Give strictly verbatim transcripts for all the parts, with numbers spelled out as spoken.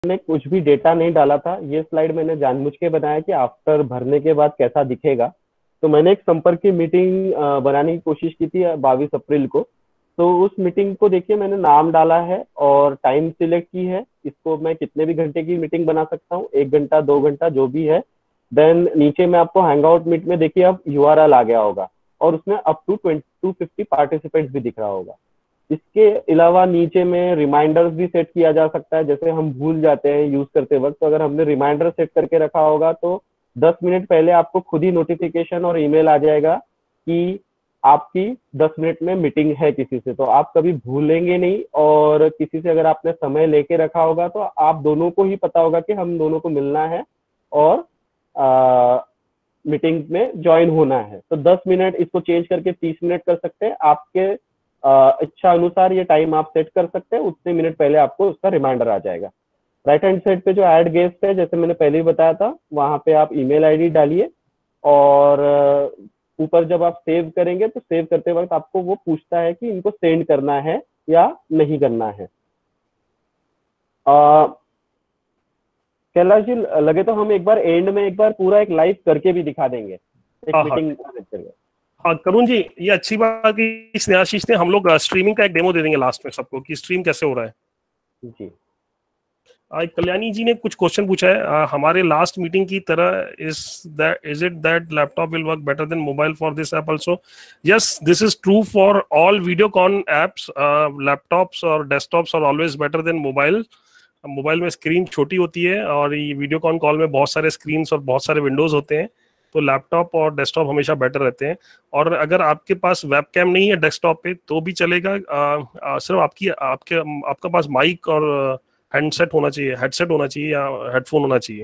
मैंने कुछ भी डेटा नहीं डाला था। ये स्लाइड मैंने जानबूझ के बनाया कि आफ्टर भरने के बाद कैसा दिखेगा। तो मैंने एक संपर्क की मीटिंग बनाने की कोशिश की थी बाईस अप्रैल को। तो उस मीटिंग को देखिए मैंने नाम डाला है और टाइम सिलेक्ट की है। इसको मैं कितने भी घंटे की मीटिंग बना सकता हूँ, एक घंटा दो घंटा जो भी है। देन नीचे में आपको हैंगआउट मीट में देखिए अब यूआरएल आ गया होगा और उसमें up to twenty to fifty participants भी दिख रहा होगा। इसके अलावा नीचे में रिमाइंडर्स भी सेट किया जा सकता है। जैसे हम भूल जाते हैं यूज करते वक्त, तो अगर हमने रिमाइंडर सेट करके रखा होगा तो दस मिनट पहले आपको खुद ही नोटिफिकेशन और ईमेल आ जाएगा कि आपकी दस मिनट में मीटिंग है किसी से। तो आप कभी भूलेंगे नहीं और किसी से अगर आपने समय लेके रखा होगा तो आप दोनों को ही पता होगा कि हम दोनों को मिलना है और मीटिंग में ज्वाइन होना है। तो दस मिनट इसको चेंज करके तीस मिनट कर सकते हैं। आपके इच्छा अनुसार ये टाइम आप सेट कर सकते हैं, उतने मिनट पहले आपको उसका रिमाइंडर आ जाएगा। राइट हैंड साइड पे जो ऐड गेस्ट है, जैसे मैंने पहले ही बताया था, वहां पे आप ईमेल आईडी डालिए और ऊपर जब आप सेव करेंगे तो सेव करते वक्त आपको वो पूछता है कि इनको सेंड करना है या नहीं करना है। कैलाश जी लगे तो हम एक बार एंड में एक बार पूरा एक लाइव करके भी दिखा देंगे एक हाँ, मीटिंग। हाँ करुण जी, ये अच्छी बात की स्नेहाशीष ने, हम लोग स्ट्रीमिंग का एक डेमो दे देंगे लास्ट में सबको कि स्ट्रीम कैसे हो रहा है। जी। कल्याणी जी ने कुछ क्वेश्चन पूछा है, आ, हमारे लास्ट मीटिंग की तरह is that is it that laptop will work better than mobile for this app also? Yes, this is true for all Videocon apps. Laptops और desktops are always better than mobile. Mobile में screen छोटी होती है और ये Videocon call में बहुत सारे स्क्रीन और बहुत सारे विंडोज होते हैं, तो लैपटॉप और डेस्कटॉप हमेशा बेटर रहते हैं। और अगर आपके पास वेबकैम नहीं है डेस्कटॉप पे तो भी चलेगा, आ, आ, सिर्फ आपकी आपके आपका पास माइक और हैंडसेट होना चाहिए, हेडसेट होना चाहिए या हेडफोन होना चाहिए।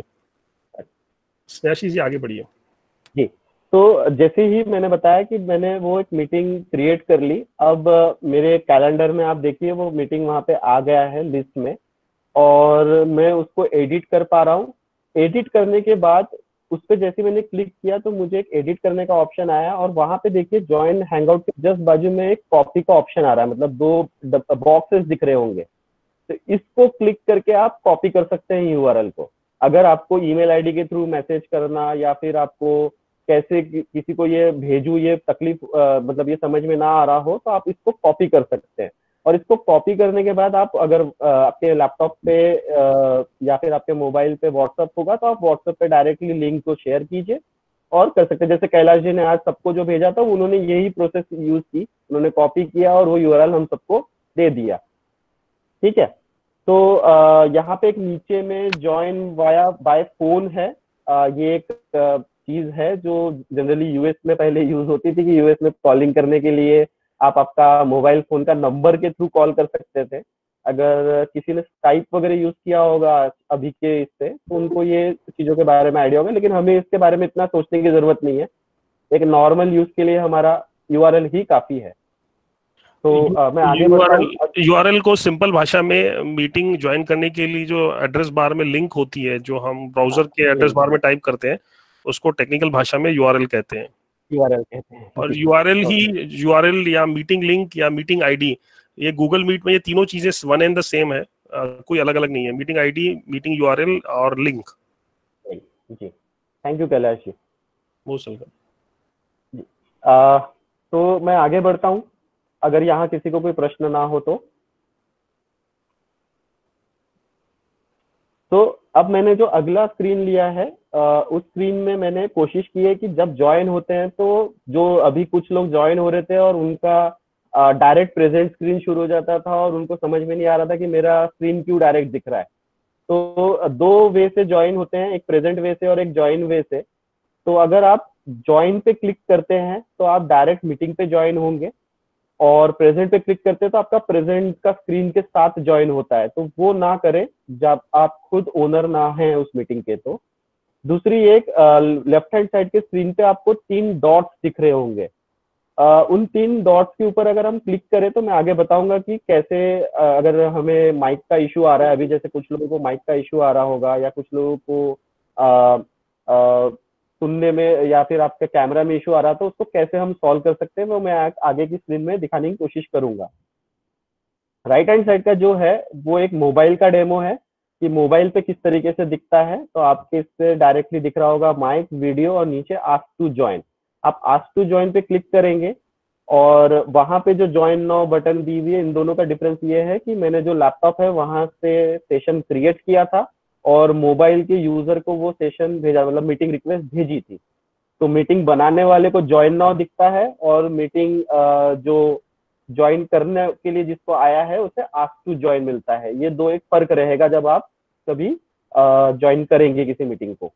स्नेहाशीष जी आगे बढ़िए। जी, तो जैसे ही मैंने बताया कि मैंने वो एक मीटिंग क्रिएट कर ली। अब मेरे कैलेंडर में आप देखिए वो मीटिंग वहां पे आ गया है लिस्ट में और मैं उसको एडिट कर पा रहा हूँ। एडिट करने के बाद उस पर जैसे मैंने क्लिक किया तो मुझे एक एडिट करने का ऑप्शन आया और वहां पे देखिए ज्वाइन हैंगआउट के जस्ट बाजू में एक कॉपी का ऑप्शन आ रहा है, मतलब दो बॉक्सेस दिख रहे होंगे। तो इसको क्लिक करके आप कॉपी कर सकते हैं यूआरएल को। अगर आपको ईमेल आईडी के थ्रू मैसेज करना या फिर आपको कैसे कि, किसी को ये भेजू ये तकलीफ आ, मतलब ये समझ में ना आ रहा हो तो आप इसको कॉपी कर सकते हैं। और इसको कॉपी करने के बाद आप अगर आ, आपके लैपटॉप पे आ, या फिर आपके मोबाइल पे व्हाट्सएप होगा तो आप व्हाट्सएप पे डायरेक्टली लिंक को शेयर कीजिए और कर सकते हैं। जैसे कैलाश जी ने आज सबको जो भेजा था उन्होंने यही प्रोसेस यूज की, उन्होंने कॉपी किया और वो यूआरएल हम सबको दे दिया। ठीक है, तो यहाँ पे एक नीचे में ज्वाइन वाया बाय फोन है। आ, ये एक चीज है जो जनरली यूएस में पहले यूज होती थी कि यूएस में कॉलिंग करने के लिए आप आपका मोबाइल फोन का नंबर के थ्रू कॉल कर सकते थे। अगर किसी ने स्काइप वगैरह यूज किया होगा अभी के इससे तो उनको ये चीजों के बारे में आइडिया होगा, लेकिन हमें इसके बारे में इतना सोचने की जरूरत नहीं है। एक नॉर्मल यूज के लिए हमारा यूआरएल ही काफी है। तो आ, मैं आगे बढ़ता हूँ। यूआरएल को सिंपल भाषा में मीटिंग ज्वाइन करने के लिए जो एड्रेस बार में लिंक होती है, जो हम ब्राउजर के एड्रेस बार में टाइप करते हैं, उसको टेक्निकल भाषा में यूआरएल कहते हैं। यूआरएल कहते हैं। और यूआरएल ही यूआरएल या मीटिंग लिंक या मीटिंग आईडी, ये गूगल मीट में ये तीनों चीजें वन एंड द सेम है, आ, कोई अलग अलग नहीं है। मीटिंग आईडी, मीटिंग यूआरएल और लिंक। जी, thank you Kailash ji. Most welcome. तो मैं आगे बढ़ता हूँ, अगर यहाँ किसी को कोई प्रश्न ना हो तो। तो अब मैंने जो अगला स्क्रीन लिया है आ, उस स्क्रीन में मैंने कोशिश की है कि जब ज्वाइन होते हैं तो जो अभी कुछ लोग ज्वाइन हो रहे थे और उनका डायरेक्ट प्रेजेंट स्क्रीन शुरू हो जाता था और उनको समझ में नहीं आ रहा था कि मेरा स्क्रीन क्यों डायरेक्ट दिख रहा है। तो दो वे से ज्वाइन होते हैं, एक प्रेजेंट वे से और एक ज्वाइन वे से। तो अगर आप ज्वाइन पे क्लिक करते हैं तो आप डायरेक्ट मीटिंग पे ज्वाइन होंगे और प्रेजेंट पे क्लिक करते हैं तो आपका प्रेजेंट का स्क्रीन के साथ ज्वाइन होता है। तो वो ना करें जब आप खुद ओनर ना हैं उस मीटिंग के। तो दूसरी एक लेफ्ट हैंड साइड के स्क्रीन पे आपको तीन डॉट्स दिख रहे होंगे। uh, उन तीन डॉट्स के ऊपर अगर हम क्लिक करें तो मैं आगे बताऊंगा कि कैसे uh, अगर हमें माइक का इशू आ रहा है, अभी जैसे कुछ लोगों को माइक का इशू आ रहा होगा या कुछ लोगों को uh, uh, सुनने में या फिर आपके कैमरा में इशू आ रहा था, उसको कैसे हम सॉल्व कर सकते हैं वो मैं आगे की स्क्रीन में दिखाने की कोशिश करूंगा। राइट हैंड साइड का जो है वो एक मोबाइल का डेमो है। कि मोबाइल पे किस तरीके से दिखता है, तो आपके इस पे डायरेक्टली दिख रहा होगा माइक, वीडियो और नीचे आस्क टू ज्वाइन। आप आस्क टू ज्वाइन पे क्लिक करेंगे और वहां पे जो ज्वाइन नाउ बटन दी हुई है, इन दोनों का डिफरेंस ये है कि मैंने जो लैपटॉप है वहां से सेशन क्रिएट किया था और मोबाइल के यूजर को वो सेशन भेजा, मतलब मीटिंग रिक्वेस्ट भेजी थी। तो मीटिंग बनाने वाले को ज्वाइन नाउ दिखता है और मीटिंग जो ज्वाइन करने के लिए जिसको आया है उसे आस्क टू ज्वाइन मिलता है। ये दो एक फर्क रहेगा जब आप कभी ज्वाइन करेंगे किसी मीटिंग को।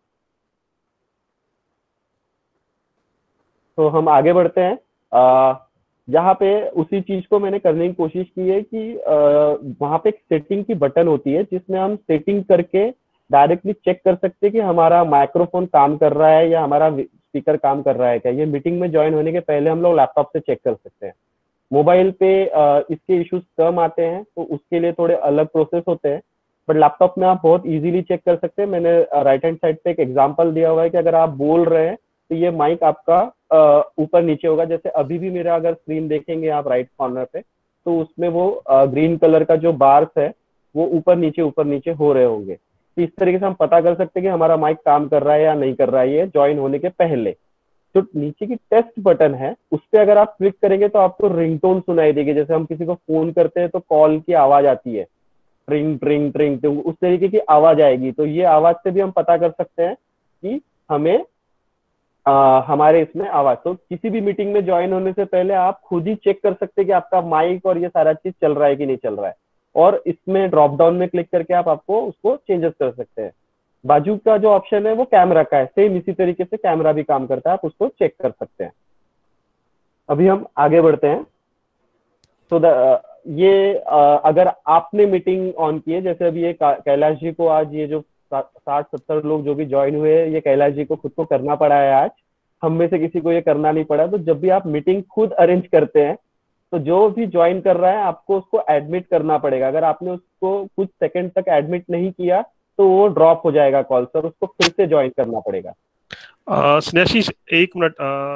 तो हम आगे बढ़ते हैं। आ, यहाँ पे उसी चीज को मैंने करने की कोशिश की है कि आ, वहाँ पे एक सेटिंग की बटन होती है जिसमें हम सेटिंग करके डायरेक्टली चेक कर सकते हैं कि हमारा माइक्रोफोन काम कर रहा है या हमारा स्पीकर काम कर रहा है क्या। ये मीटिंग में ज्वाइन होने के पहले हम लोग लैपटॉप से चेक कर सकते हैं। मोबाइल पे आ, इसके इश्यूज कम आते हैं, तो उसके लिए थोड़े अलग प्रोसेस होते हैं, बट लैपटॉप में आप बहुत इजीली चेक कर सकते हैं। मैंने राइट हैंड साइड पे एक एग्जांपल दिया हुआ है कि अगर आप बोल रहे हैं तो ये माइक आपका ऊपर नीचे होगा। जैसे अभी भी मेरा अगर स्क्रीन देखेंगे आप राइट कॉर्नर पे, तो उसमें वो ग्रीन कलर का जो बार्स है वो ऊपर नीचे ऊपर नीचे हो रहे होंगे। तो इस तरीके से हम पता कर सकते हैं कि हमारा माइक काम कर रहा है या नहीं कर रहा है, ये ज्वाइन होने के पहले। जो नीचे की टेस्ट बटन है उस पर अगर आप क्लिक करेंगे तो आपको रिंगटोन सुनाई देगी। जैसे हम किसी को फोन करते हैं तो कॉल की आवाज आती है, ट्रिंग ट्रिंग ट्रिंग, तो उस तरीके की आवाज आएगी। तो ये आवाज से भी हम पता कर सकते हैं कि हमें आ, हमारे इसमें आवाज। तो किसी भी मीटिंग में ज्वाइन होने से पहले आप खुद ही चेक कर सकते हैं कि आपका माइक और ये सारा चीज चल रहा है कि नहीं चल रहा है। और इसमें ड्रॉप डाउन में क्लिक करके आप आपको उसको चेंजेस कर सकते हैं। बाजू का जो ऑप्शन है वो कैमरा का है, सेम इसी तरीके से कैमरा भी काम करता है, आप उसको चेक कर सकते हैं। अभी हम आगे बढ़ते हैं। तो द ये आ, अगर आपने मीटिंग ऑन की है, जैसे अभी ये कैलाश जी को आज ये जो साठ सत्तर लोग जो भी ज्वाइन हुए हैं, ये कैलाश जी को खुद को करना पड़ा है आज, हम में से किसी को ये करना नहीं पड़ा। तो जब भी आप मीटिंग खुद अरेंज करते हैं तो जो भी ज्वाइन कर रहा है आपको उसको एडमिट करना पड़ेगा। अगर आपने उसको कुछ सेकंड तक एडमिट नहीं किया तो वो ड्रॉप हो जाएगा कॉल, सर उसको फिर से ज्वाइन करना पड़ेगा। स्नेहाशीष एक मिनट,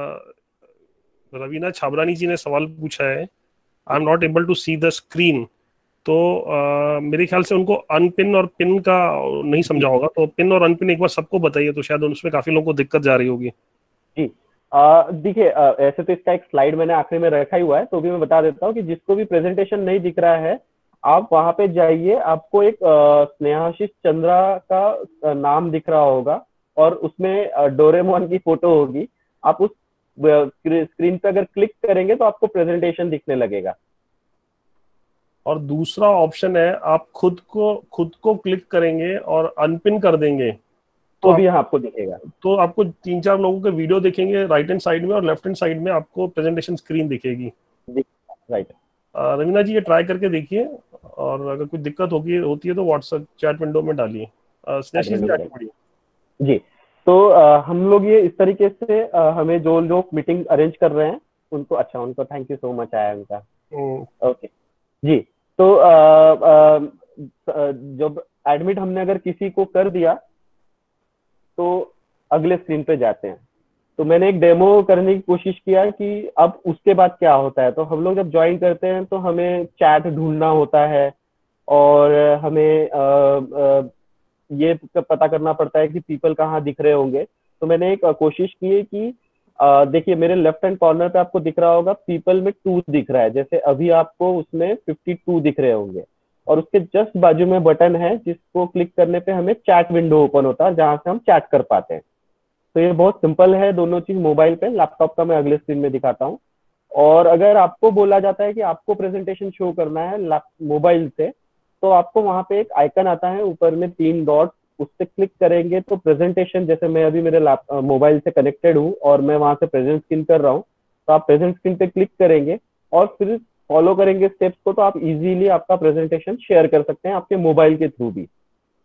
रवीना छाबरानी जी ने सवाल पूछा है, I am not able to see the screen. तो uh, मेरे ख्याल से उनको अनपिन और पिन का नहीं समझा होगा, तो पिन और अनपिन एक बार सबको बताइए, तो शायद उसमें काफी लोगों को दिक्कत जा रही होगी। जी देखिए, ऐसे तो इसका एक स्लाइड मैंने आखिरी में रखा ही हुआ है, तो भी मैं बता देता हूँ कि जिसको भी प्रेजेंटेशन नहीं दिख रहा है आप वहां पे जाइए, आपको एक स्नेहाशीष चंद्रा का नाम दिख रहा होगा और उसमें डोरेमोन की फोटो होगी। आप उस स्क्रीन पे अगर क्लिक करेंगे तो आपको प्रेजेंटेशन दिखने लगेगा। और दूसरा ऑप्शन है, आप खुद को खुद को क्लिक करेंगे और अनपिन कर देंगे तो, तो भी यहाँ आपको दिखेगा। तो आपको तीन चार लोगों के वीडियो दिखेंगे राइट हैंड साइड में, और लेफ्ट हैंड साइड में आपको प्रेजेंटेशन स्क्रीन दिखेगी। राइट, रवीना जी ये ट्राई करके देखिए, और अगर कुछ दिक्कत होगी होती है तो व्हाट्सएप चैट विंडो में डालिए। जी, तो आ, हम लोग ये इस तरीके से आ, हमें जो लोग मीटिंग अरेंज कर रहे हैं उनको, अच्छा उनको थैंक यू सो मच आया उनका, ओके जी। तो आ, आ, जब एडमिट हमने अगर किसी को कर दिया तो अगले स्क्रीन पे जाते हैं। तो मैंने एक डेमो करने की कोशिश किया कि अब उसके बाद क्या होता है। तो हम लोग जब ज्वाइन करते हैं तो हमें चैट ढूंढना होता है और हमें आ, आ, ये पता करना पड़ता है कि पीपल कहाँ दिख रहे होंगे। तो मैंने एक कोशिश की है कि देखिए मेरे लेफ्ट हैंड कॉर्नर पे आपको दिख रहा होगा पीपल में टू दिख रहा है, जैसे अभी आपको उसमें फिफ्टी टू दिख रहे होंगे। और उसके जस्ट बाजू में बटन है जिसको क्लिक करने पे हमें चैट विंडो ओपन होता है जहां से हम चैट कर पाते हैं। तो ये बहुत सिंपल है, दोनों चीज मोबाइल पे, लैपटॉप का मैं अगले स्क्रीन में दिखाता हूँ। और अगर आपको बोला जाता है कि आपको प्रेजेंटेशन शो करना है मोबाइल से, तो आपको वहां पे एक आइकन आता है ऊपर में तीन डॉट, उस पर क्लिक करेंगे तो प्रेजेंटेशन, जैसे मैं अभी मेरे मोबाइल से कनेक्टेड हूँ और मैं वहां से प्रेजेंट स्क्रीन कर रहा हूँ, तो आप प्रेजेंट स्क्रीन पे क्लिक करेंगे और फिर फॉलो करेंगे स्टेप्स को, तो आप इजीली आपका प्रेजेंटेशन शेयर कर सकते हैं आपके मोबाइल के थ्रू भी।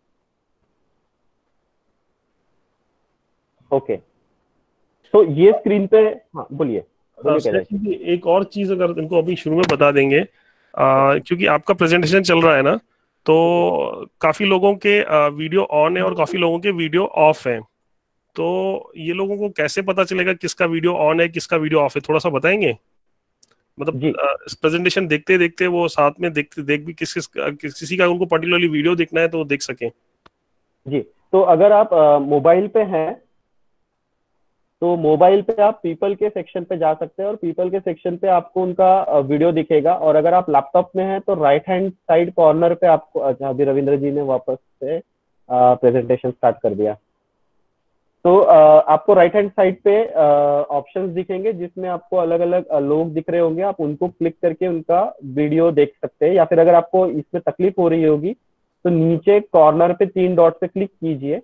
ओके, तो ये स्क्रीन पे, हाँ बोलिए। एक और चीज अगर इनको अभी शुरू में बता देंगे, आ, क्योंकि आपका प्रेजेंटेशन चल रहा है ना, तो काफी लोगों के वीडियो ऑन है और काफी लोगों के वीडियो ऑफ है। तो ये लोगों को कैसे पता चलेगा किसका वीडियो ऑन है किसका वीडियो ऑफ है, थोड़ा सा बताएंगे? मतलब जी प्रेजेंटेशन देखते देखते वो साथ में देखते देख भी किस किस किसी का उनको पर्टिकुलरली वीडियो देखना है तो वो देख सकें। जी। तो अगर आप मोबाइल पे हैं तो मोबाइल पे आप पीपल के सेक्शन पे जा सकते हैं और पीपल के सेक्शन पे आपको उनका वीडियो दिखेगा। और अगर आप लैपटॉप में हैं तो राइट हैंड साइड कॉर्नर पे आपको, अच्छा अभी रविंद्र जी ने वापस से प्रेजेंटेशन स्टार्ट कर दिया। तो uh, आपको राइट हैंड साइड पे ऑप्शंस दिखेंगे जिसमें आपको अलग अलग लोग दिख रहे होंगे, आप उनको क्लिक करके उनका वीडियो देख सकते हैं। या फिर अगर आपको इसमें तकलीफ हो रही होगी तो नीचे कॉर्नर पे तीन डॉट पे क्लिक कीजिए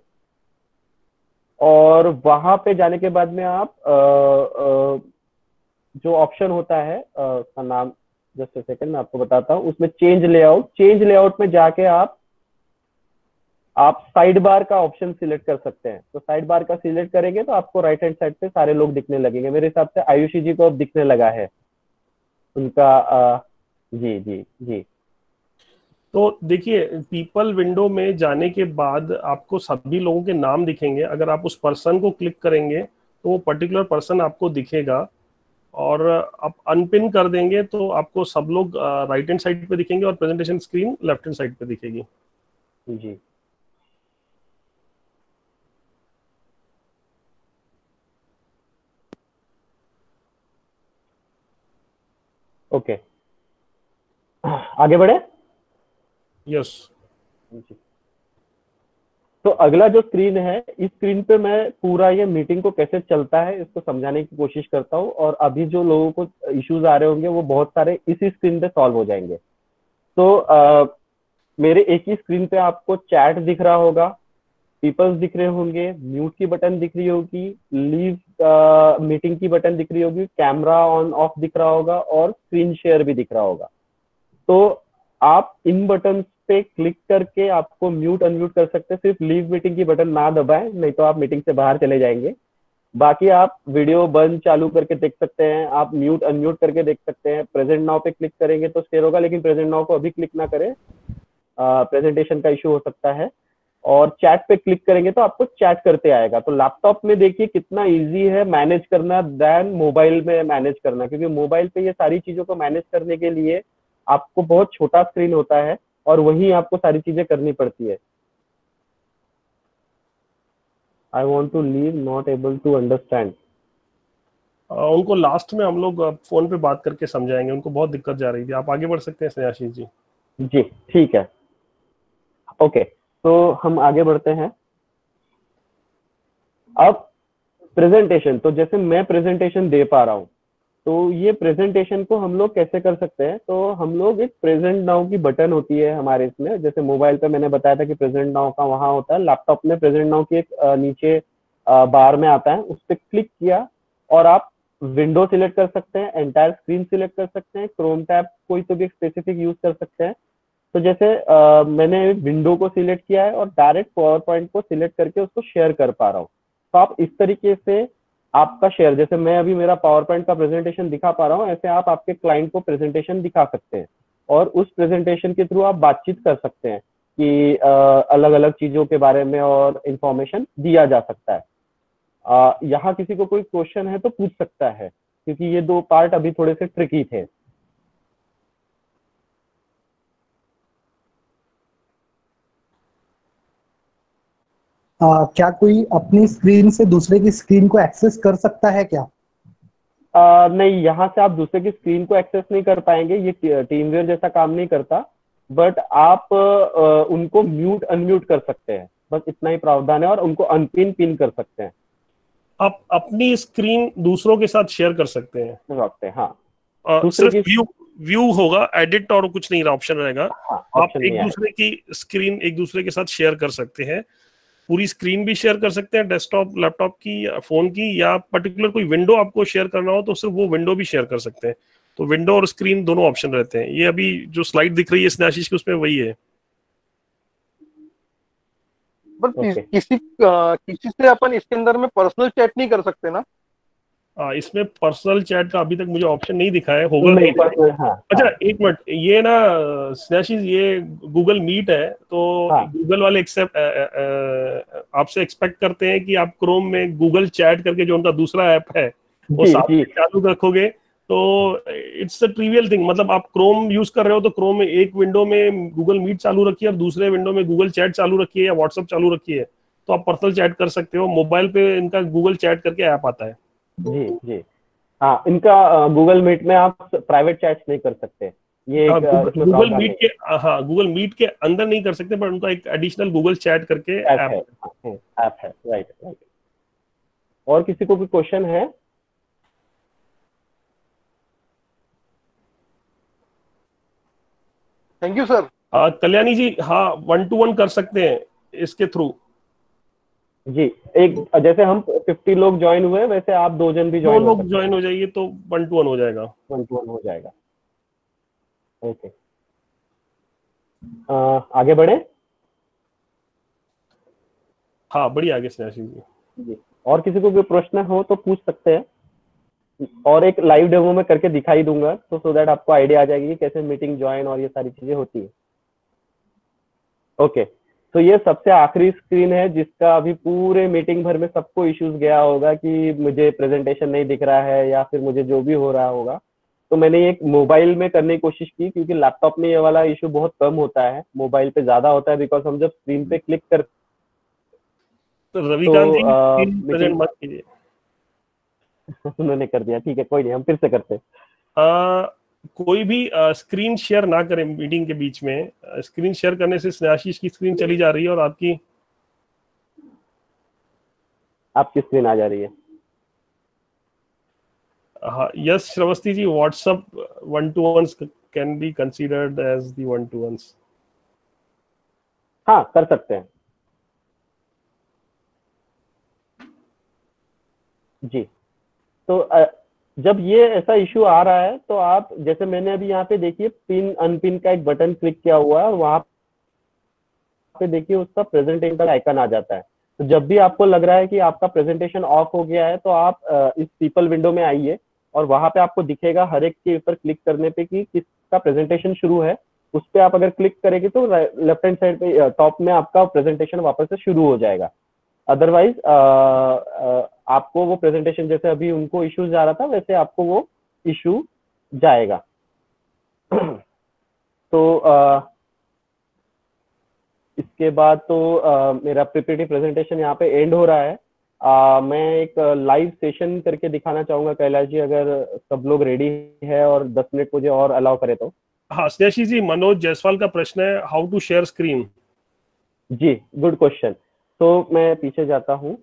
और वहां पे जाने के बाद में आप आ, आ, जो ऑप्शन होता है उसका नाम, जस्ट सेकंड मैं आपको बताता हूँ, उसमें चेंज लेआउट, चेंज लेआउट में जाके आप आप साइड बार का ऑप्शन सिलेक्ट कर सकते हैं। तो साइड बार का सिलेक्ट करेंगे तो आपको राइट हैंड साइड पे सारे लोग दिखने लगेंगे। मेरे हिसाब से आयुषी जी को अब दिखने लगा है उनका। आ, जी जी जी। तो देखिए पीपल विंडो में जाने के बाद आपको सभी लोगों के नाम दिखेंगे। अगर आप उस पर्सन को क्लिक करेंगे तो वो पर्टिकुलर पर्सन आपको दिखेगा, और आप अनपिन कर देंगे तो आपको सब लोग राइट हैंड साइड पे दिखेंगे और presentation screen left hand side पे दिखेगी। जी ओके, आगे बढ़े। यस। तो अगला जो स्क्रीन है, इस स्क्रीन पे मैं पूरा ये मीटिंग को कैसे चलता है इसको समझाने की कोशिश करता हूँ। और अभी जो लोगों को इश्यूज आ रहे होंगे वो बहुत सारे इसी स्क्रीन पे सॉल्व हो जाएंगे। तो आ, मेरे एक ही स्क्रीन पे आपको चैट दिख रहा होगा, पीपल्स दिख रहे होंगे, म्यूट की बटन दिख रही होगी, लीव मीटिंग की बटन दिख रही होगी, कैमरा ऑन ऑफ दिख रहा होगा और स्क्रीन शेयर भी दिख रहा होगा। तो आप इन बटन पे क्लिक करके आपको म्यूट अनम्यूट कर सकते हैं। सिर्फ लीव मीटिंग की बटन ना दबाएं, नहीं तो आप मीटिंग से बाहर चले जाएंगे। बाकी आप वीडियो बंद चालू करके देख सकते हैं, आप म्यूट अनम्यूट करके देख सकते हैं। प्रेजेंट नाउ पे क्लिक करेंगे तो शेयर होगा, लेकिन प्रेजेंट नाउ को अभी क्लिक ना करें, प्रेजेंटेशन का इशू हो सकता है। और चैट पे क्लिक करेंगे तो आपको चैट करते आएगा। तो लैपटॉप में देखिए कितना इजी है मैनेज करना देन मोबाइल में मैनेज करना, क्योंकि मोबाइल पे ये सारी चीजों को मैनेज करने के लिए आपको बहुत छोटा स्क्रीन होता है और वहीं आपको सारी चीजें करनी पड़ती है। I want to leave, not able to understand. उनको लास्ट में हम लोग फोन पे बात करके समझाएंगे, उनको बहुत दिक्कत जा रही थी। आप आगे बढ़ सकते हैं स्नेहाशीष जी। जी ठीक है, ओके। तो हम आगे बढ़ते हैं। अब प्रेजेंटेशन, तो जैसे मैं प्रेजेंटेशन दे पा रहा हूँ तो ये प्रेजेंटेशन को हम लोग कैसे कर सकते हैं। तो हम लोग एक प्रेजेंट नाउ की बटन होती है हमारे इसमें, जैसे मोबाइल पे मैंने बताया था कि प्रेजेंट नाउ का वहां होता है, लैपटॉप में प्रेजेंट नाउ की एक नीचे बार में आता है, उस पर क्लिक किया और आप विंडो सिलेक्ट कर सकते हैं, एंटायर स्क्रीन सिलेक्ट कर सकते हैं, क्रोम टैब कोई तो भी स्पेसिफिक यूज कर सकते हैं। तो जैसे आ, मैंने विंडो को सिलेक्ट किया है और डायरेक्ट पावर पॉइंट को सिलेक्ट करके उसको शेयर कर पा रहा हूँ। तो आप इस तरीके से आपका शेयर, जैसे मैं अभी मेरा पावर पॉइंट का प्रेजेंटेशन दिखा पा रहा हूँ, ऐसे आप आपके क्लाइंट को प्रेजेंटेशन दिखा सकते हैं और उस प्रेजेंटेशन के थ्रू आप बातचीत कर सकते हैं कि अलग अलग चीजों के बारे में और इंफॉर्मेशन दिया जा सकता है। आ, यहाँ किसी को कोई क्वेश्चन है तो पूछ सकता है, क्योंकि ये दो पार्ट अभी थोड़े से ट्रिकी थे। आ, क्या कोई अपनी स्क्रीन से दूसरे की स्क्रीन को एक्सेस कर सकता है क्या? आ, नहीं, यहाँ से आप दूसरे की स्क्रीन को एक्सेस नहीं कर पाएंगे, ये टीमवेयर जैसा काम नहीं करता। बट आप आ, उनको म्यूट अनम्यूट कर सकते हैं, बस इतना ही प्रावधान है, और उनको अनपिन पिन कर सकते हैं। आप अपनी स्क्रीन दूसरों के साथ शेयर कर सकते हैं। सकते हैं हाँ। uh, सिर्फ व्यू व्यू होगा, एडिट और कुछ नहीं ऑप्शन रहेगा। हाँ, आप एक दूसरे की स्क्रीन एक दूसरे के साथ शेयर कर सकते हैं, पूरी स्क्रीन भी शेयर कर सकते हैं, डेस्कटॉप लैपटॉप की, फोन की, या पर्टिकुलर कोई विंडो आपको शेयर करना हो तो सिर्फ वो विंडो भी शेयर कर सकते हैं। तो विंडो और स्क्रीन दोनों ऑप्शन रहते हैं। ये अभी जो स्लाइड दिख रही है स्नेहाशीष की उसमें वही है। But okay. किसी आ, किसी से अपन इसके अंदर में पर्सनल चैट नहीं कर सकते ना? आ, इसमें पर्सनल चैट का अभी तक मुझे ऑप्शन नहीं दिखा है, होगा नहीं, नहीं, हाँ, अच्छा हाँ, एक मिनट, ये ना स्नेहाशीष ये गूगल मीट है तो हाँ, गूगल वाले एक्सेप्ट आपसे एक्सपेक्ट करते हैं कि आप क्रोम में गूगल चैट करके जो उनका दूसरा ऐप है वो साथ में चालू रखोगे तो इट्स अ ट्रिवियल थिंग, मतलब आप क्रोम यूज कर रहे हो तो क्रोम में एक विंडो में गूगल मीट चालू रखिए और दूसरे विंडो में गूगल चैट चालू रखिए या व्हाट्सएप चालू रखिए, तो आप पर्सनल चैट कर सकते हो। मोबाइल पे इनका गूगल चैट करके ऐप आता है। जी जी हाँ, इनका गूगल मीट में आप प्राइवेट चैट्स नहीं कर सकते, ये हाँ, एक अ, इसमें गूगल प्रावधान मीट है। के हाँ गूगल मीट के अंदर नहीं कर सकते, पर उनका एक एडिशनल गूगल चैट करके ऐप ऐप है, है। ऐप है, राइट राइट। और किसी को भी क्वेश्चन है? Thank you sir. आ, कल्याणी जी, हाँ वन टू वन कर सकते हैं इसके थ्रू। जी, एक जैसे हम फिफ्टी लोग ज्वाइन हुए वैसे आप दो जन भी दो ज्वाइन हो लोग सकते ज्वाइन हैं, हो जाइए तो वन टू वन हो जाएगा। वन टू वन हो जाएगा। ओके, आगे बढ़े। हाँ बढ़िया, आगे स्नेहाशीष जी। जी, और किसी को भी प्रश्न हो तो पूछ सकते हैं, और एक लाइव डेमो में करके दिखाई दूंगा तो सो दैट आपको आइडिया आ जाएगी कि कैसे मीटिंग ज्वाइन और ये सारी चीजें होती है। ओके, तो ये सबसे आखिरी स्क्रीन है जिसका अभी पूरे मीटिंग भर में सबको इश्यूज गया होगा कि मुझे प्रेजेंटेशन नहीं दिख रहा है या फिर मुझे जो भी हो रहा होगा। तो मैंने एक मोबाइल में करने की कोशिश की, क्योंकि लैपटॉप में ये वाला इशू बहुत कम होता है, मोबाइल पे ज्यादा होता है, बिकॉज हम जब स्क्रीन पे क्लिक कर तो तो Ravikant ji screen meeting present मत कीजिए। उन्होंने कर दिया, ठीक है कोई नहीं, हम फिर से करते हैं। आ, कोई भी स्क्रीन शेयर ना करें मीटिंग के बीच में। स्क्रीन शेयर करने से स्नेहाशीष की स्क्रीन चली जा रही है और आपकी आपकी स्क्रीन आ जा रही है। हाँ yes Shravasti ji, WhatsApp one two once can be considered as the one two once. हाँ कर सकते हैं जी। तो अ, जब ये ऐसा इशू आ रहा है तो आप, जैसे मैंने अभी यहाँ पे देखिए पिन अनपिन का एक बटन क्लिक किया हुआ है और वहां पे देखिए उसका प्रेजेंटेशन का आइकन आ जाता है। तो जब भी आपको लग रहा है कि आपका प्रेजेंटेशन ऑफ हो गया है तो आप अ, इस पीपल विंडो में आइए और वहां पे आपको दिखेगा हर एक के ऊपर क्लिक करने पे कि किसका प्रेजेंटेशन शुरू है। उस पर आप अगर क्लिक करेंगे तो लेफ्ट हैंड साइड पे टॉप में आपका प्रेजेंटेशन वापस से शुरू हो जाएगा। अदरवाइज आपको वो प्रेजेंटेशन, जैसे अभी उनको इश्यूज आ रहा था वैसे आपको वो इशू जाएगा। तो uh, इसके बाद तो uh, मेरा पीपीटी प्रेजेंटेशन यहाँ पे एंड हो रहा है। uh, मैं एक लाइव सेशन करके दिखाना चाहूंगा कैलाश जी, अगर सब लोग रेडी है और दस मिनट मुझे और अलाउ करे तो। हाँ स्नेहाशीष जी, मनोज जायसवाल का प्रश्न है, हाउ टू शेयर स्क्रीन। जी, गुड क्वेश्चन। तो मैं पीछे जाता हूँ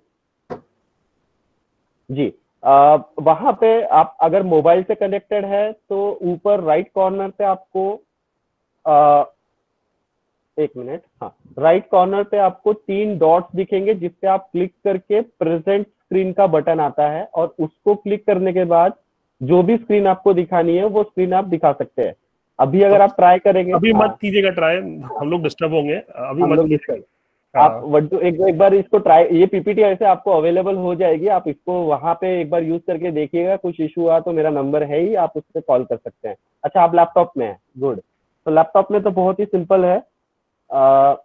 जी। आ, वहां पे आप अगर मोबाइल से कनेक्टेड है तो ऊपर राइट कॉर्नर पे आपको आ, एक मिनट, हाँ राइट कॉर्नर पे आपको तीन डॉट्स दिखेंगे जिस पे आप क्लिक करके प्रेजेंट स्क्रीन का बटन आता है, और उसको क्लिक करने के बाद जो भी स्क्रीन आपको दिखानी है वो स्क्रीन आप दिखा सकते हैं। अभी अगर आप ट्राई करेंगे, अभी हाँ, मत कीजिएगा ट्राई, हम लोग डिस्टर्ब होंगे, अभी हम मत लोग कीजिएगा। डिस्कस, आप वन टू एक, एक बार इसको ट्राई, ये पीपीटी ऐसे आपको अवेलेबल हो जाएगी, आप इसको वहां पे एक बार यूज करके देखिएगा। कुछ इशू हुआ तो मेरा नंबर है ही, आप उससे कॉल कर सकते हैं। अच्छा, आप लैपटॉप में है, गुड। तो लैपटॉप में तो बहुत ही सिंपल है। आ,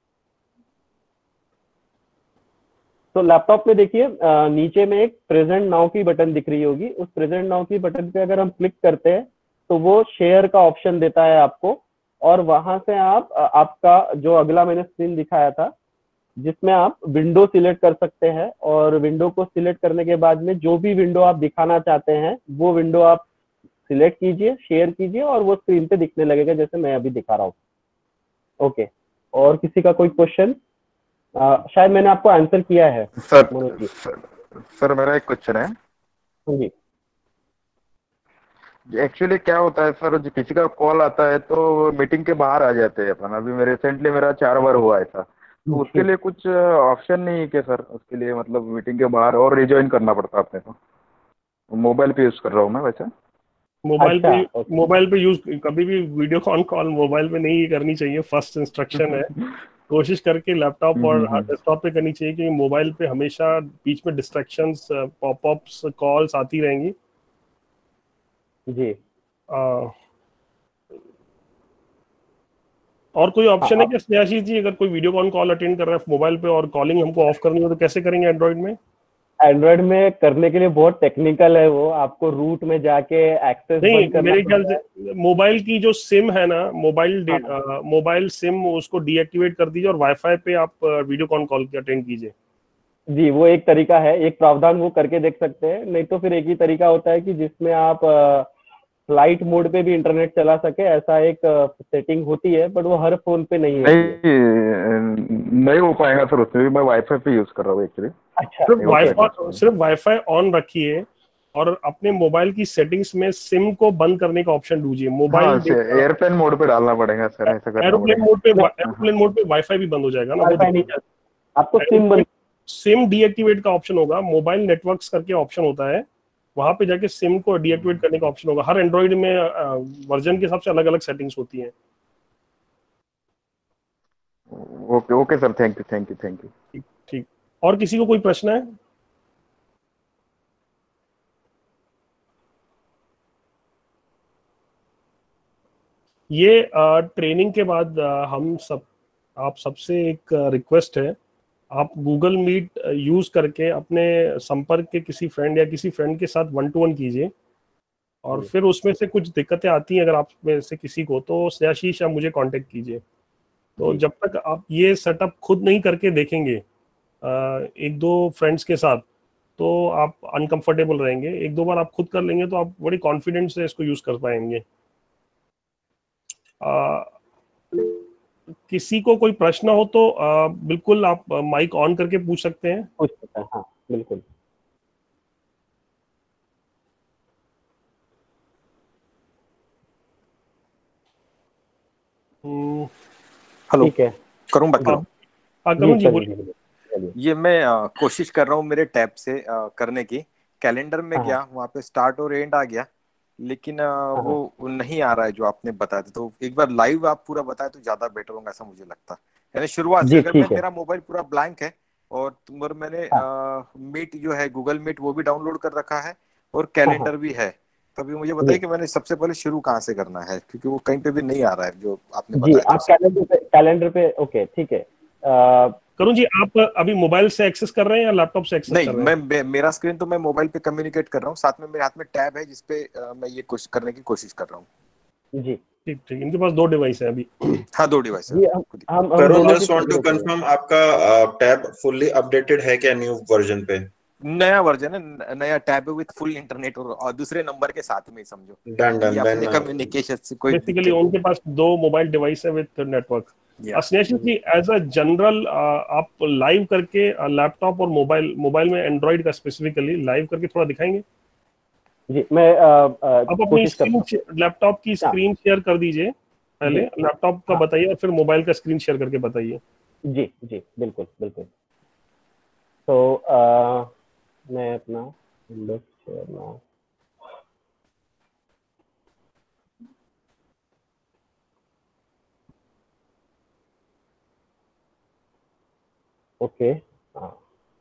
तो लैपटॉप में देखिए नीचे में एक प्रेजेंट नाउ की बटन दिख रही होगी, उस प्रेजेंट नाउ की बटन पे अगर हम क्लिक करते हैं तो वो शेयर का ऑप्शन देता है आपको, और वहां से आप आपका जो अगला मैंने स्क्रीन दिखाया था जिसमें आप विंडो सिलेक्ट कर सकते हैं, और विंडो को सिलेक्ट करने के बाद में जो भी विंडो आप दिखाना चाहते हैं वो विंडो आप सिलेक्ट कीजिए, शेयर कीजिए, और वो स्क्रीन पे दिखने लगेगा जैसे मैं अभी दिखा रहा हूँ। ओके, और किसी का कोई क्वेश्चन? शायद मैंने आपको आंसर किया है sir. Manoj ji. Sir, sir मेरा एक क्वेश्चन है जी एक्चुअली क्या होता है सर, जो किसी का कॉल आता है तो मीटिंग के बाहर आ जाते हैं अपन। अभी मेरे रिसेंटली मेरा चार बार हुआ ऐसा, तो उसके लिए कुछ ऑप्शन नहीं है क्या सर? उसके लिए मतलब मीटिंग के बाहर और रिज्वाइन करना पड़ता है अपने को। मोबाइल पे यूज कर रहा हूँ मैं वैसे। मोबाइल अच्छा, पे ओके। मोबाइल पे यूज कभी भी वीडियो कॉल कॉल मोबाइल पे नहीं करनी चाहिए, फर्स्ट इंस्ट्रक्शन है। कोशिश करके लैपटॉप और डेस्कटॉप पे करनी चाहिए, क्योंकि मोबाइल पे हमेशा बीच में डिस्ट्रैक्शंस, पॉपअप्स, कॉल्स आती रहेंगी। जी, आ, और कोई ऑप्शन है हाँ, क्या स्नेहाशीष जी, अगर कोई वीडियो कॉल कॉल अटेंड कर रहा है मोबाइल पे और कॉलिंग हमको ऑफ करनी हो तो कैसे करेंगे एंड्रॉइड में? एंड्रॉइड में करने के लिए बहुत टेक्निकल है वो, आपको रूट में जाके एक्सेस नहीं, बंद करना मेरे ख्याल पड़ता है। से मोबाइल की जो सिम है ना, मोबाइल हाँ मोबाइल सिम उसको डीएक्टिवेट कर दीजिए और वाईफाई पे आप वीडियो कॉन कॉल अटेंड कीजिए। जी, वो एक तरीका है, एक प्रावधान वो करके देख सकते हैं। नहीं तो फिर एक ही तरीका होता है कि जिसमें आप फ्लाइट मोड पे भी इंटरनेट चला सके, ऐसा एक सेटिंग होती है, बट वो हर फोन पे नहीं होती है। नहीं नहीं हो पाएगा सर, उसमें भी मैं वाईफाई पे यूज कर रहा हूँ एक्चुअली। अच्छा, सिर्फ नहीं हो पाएगा वाईफाई उसमें। सिर्फ वाईफाई ऑन रखिए और अपने मोबाइल की सेटिंग्स में सिम को बंद करने का ऑप्शन ढूंढिए। हाँ, मोबाइल डेटा एयरप्लेन मोड पे डालना पड़ेगा सर, ऐसा करना एरोप्लेन पड़ेगा। मोड पे नहीं, हाँ एरोप्लेन मोड पे वाईफाई भी बंद हो जाएगा ना, वो वाईफाई नहीं दिक्कत चलता, आपको है। सिम बंद। सिम डीएक्टिवेट का ऑप्शन होगा, मोबाइल नेटवर्क्स करके ऑप्शन होता है, वहां पे जाके सिम को डीएक्टिवेट करने का ऑप्शन होगा। हर एंड्रॉइड में वर्जन के हिसाब से अलग अलग सेटिंग्स होती हैं। Okay okay sir, thank you thank you thank you. ठीक ठीक। और किसी को कोई प्रश्न है? ये ट्रेनिंग के बाद अ, हम सब आप सबसे एक रिक्वेस्ट है, आप गूगल मीट यूज करके अपने संपर्क के किसी फ्रेंड या किसी फ्रेंड के साथ वन टू वन कीजिए, और फिर उसमें से कुछ दिक्कतें आती हैं अगर आप में से किसी को, तो स्नेहाशीष आप मुझे कांटेक्ट कीजिए। तो जब तक आप ये सेटअप खुद नहीं करके देखेंगे अ, एक दो फ्रेंड्स के साथ, तो आप अनकंफर्टेबल रहेंगे। एक दो बार आप खुद कर लेंगे तो आप बड़ी कॉन्फिडेंस से इसको यूज कर पाएंगे। अ, किसी को कोई प्रश्न हो तो अ, बिल्कुल आप माइक ऑन करके पूछ सकते हैं। पूछ सकते हैं, हाँ बिल्कुल। हम्म, हेलो, ठीक है। करूं बात हाँ करूं? हाँ, जी करूँ जी, करिए बोलिए। करिए चलिए। ये मैं अ, कोशिश कर रहा हूँ मेरे टैब से अ, करने की। कैलेंडर में हाँ हाँ गया, वहां पे स्टार्ट और एंड आ गया, लेकिन अ, हाँ हाँ। वो नहीं आ रहा है जो आपने बताया था। तो एक बार लाइव आप पूरा बताए तो ज्यादा बेटर होगा, ऐसा मुझे लगता है। यानी शुरुआत से, जी अगर मैं ठीक है। मेरा मोबाइल पूरा ब्लैंक है और तुम्हारे मैंने हाँ मीट जो है, गूगल मीट, वो भी डाउनलोड कर रखा है और हाँ हाँ। कैलेंडर भी है, तभी मुझे बताइए जी कि मैंने सबसे पहले शुरू कहाँ से करना है, क्योंकि वो कहीं पे भी नहीं आ रहा है जो आपने जी, बताया था आप उसे। कैलेंडर पे कैलेंडर पे ओके ठीक है। अ, करूँ जी, आप अभी मोबाइल से एक्सेस कर रहे हैं या लैपटॉप से एक्सेस नहीं, कर रहे मैं हैं? मे- मेरा स्क्रीन तो मैं मोबाइल पे कम्युनिकेट कर रहा हूँ, साथ में मेरे हाथ में टैब है जिसपे अ, मैं ये कोशिश करने की कोशिश कर रहा हूँ। जी ठीक ठीक, इनके पास दो डिवाइस है अभी। हाँ, दो डिवाइस है। जी, हम खुद ही। हम हम करुण, दोनों की जस्ट वांट टू शुरू करेंगे। कंफर्म, आपका टैब फुल्ली अपडेटेड है क्या न्यू वर्जन पे? नया वर्जन है, न- नया टैब विद फुल इंटरनेट और, और दूसरे नंबर के साथ में ही समझो, डन कि डन अपने देन। कम्युनिकेशन से कोई बेसिकली दिक्कत नहीं। उनके पास दो मोबाइल डिवाइस है विद नेटवर्क। या Snehashish ji, as a general आप लाइव करके लैपटॉप और मोबाइल मोबाइल में एंड्रॉइड का स्पेसिफिकली लाइव करके थोड़ा दिखाएंगे? जी मैं अ, अ, आप अपनी कोशिश स्क्रीन, करता हूँ। लैपटॉप की हाँ स्क्रीन शेयर कर दीजिए, पहले जी लैपटॉप का हाँ बताइए और फिर मोबाइल का स्क्रीन शेयर करके बताइए। जी जी बिल्कुल बिल्कुल। तो अ, मैं अपना विंडोज शेयर ना। ओके, हाँ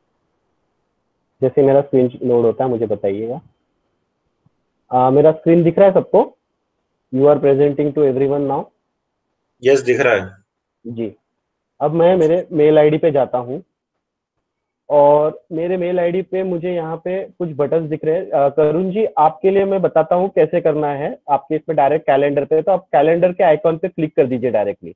जैसे मेरा स्क्रीन लोड होता है मुझे बताइएगा। अ, मेरा स्क्रीन दिख रहा है सबको? You are presenting to everyone now? Yes, दिख रहा है। जी। अब मैं मेरे मेल आईडी पे जाता हूँ और मेरे मेल आईडी पे मुझे यहाँ पे कुछ बटन्स दिख रहे हैं। अ, करुण जी, आपके लिए मैं बताता हूँ कैसे करना है। आपके इसमें डायरेक्ट कैलेंडर पे, तो आप कैलेंडर के आइकॉन पे क्लिक कर दीजिए डायरेक्टली।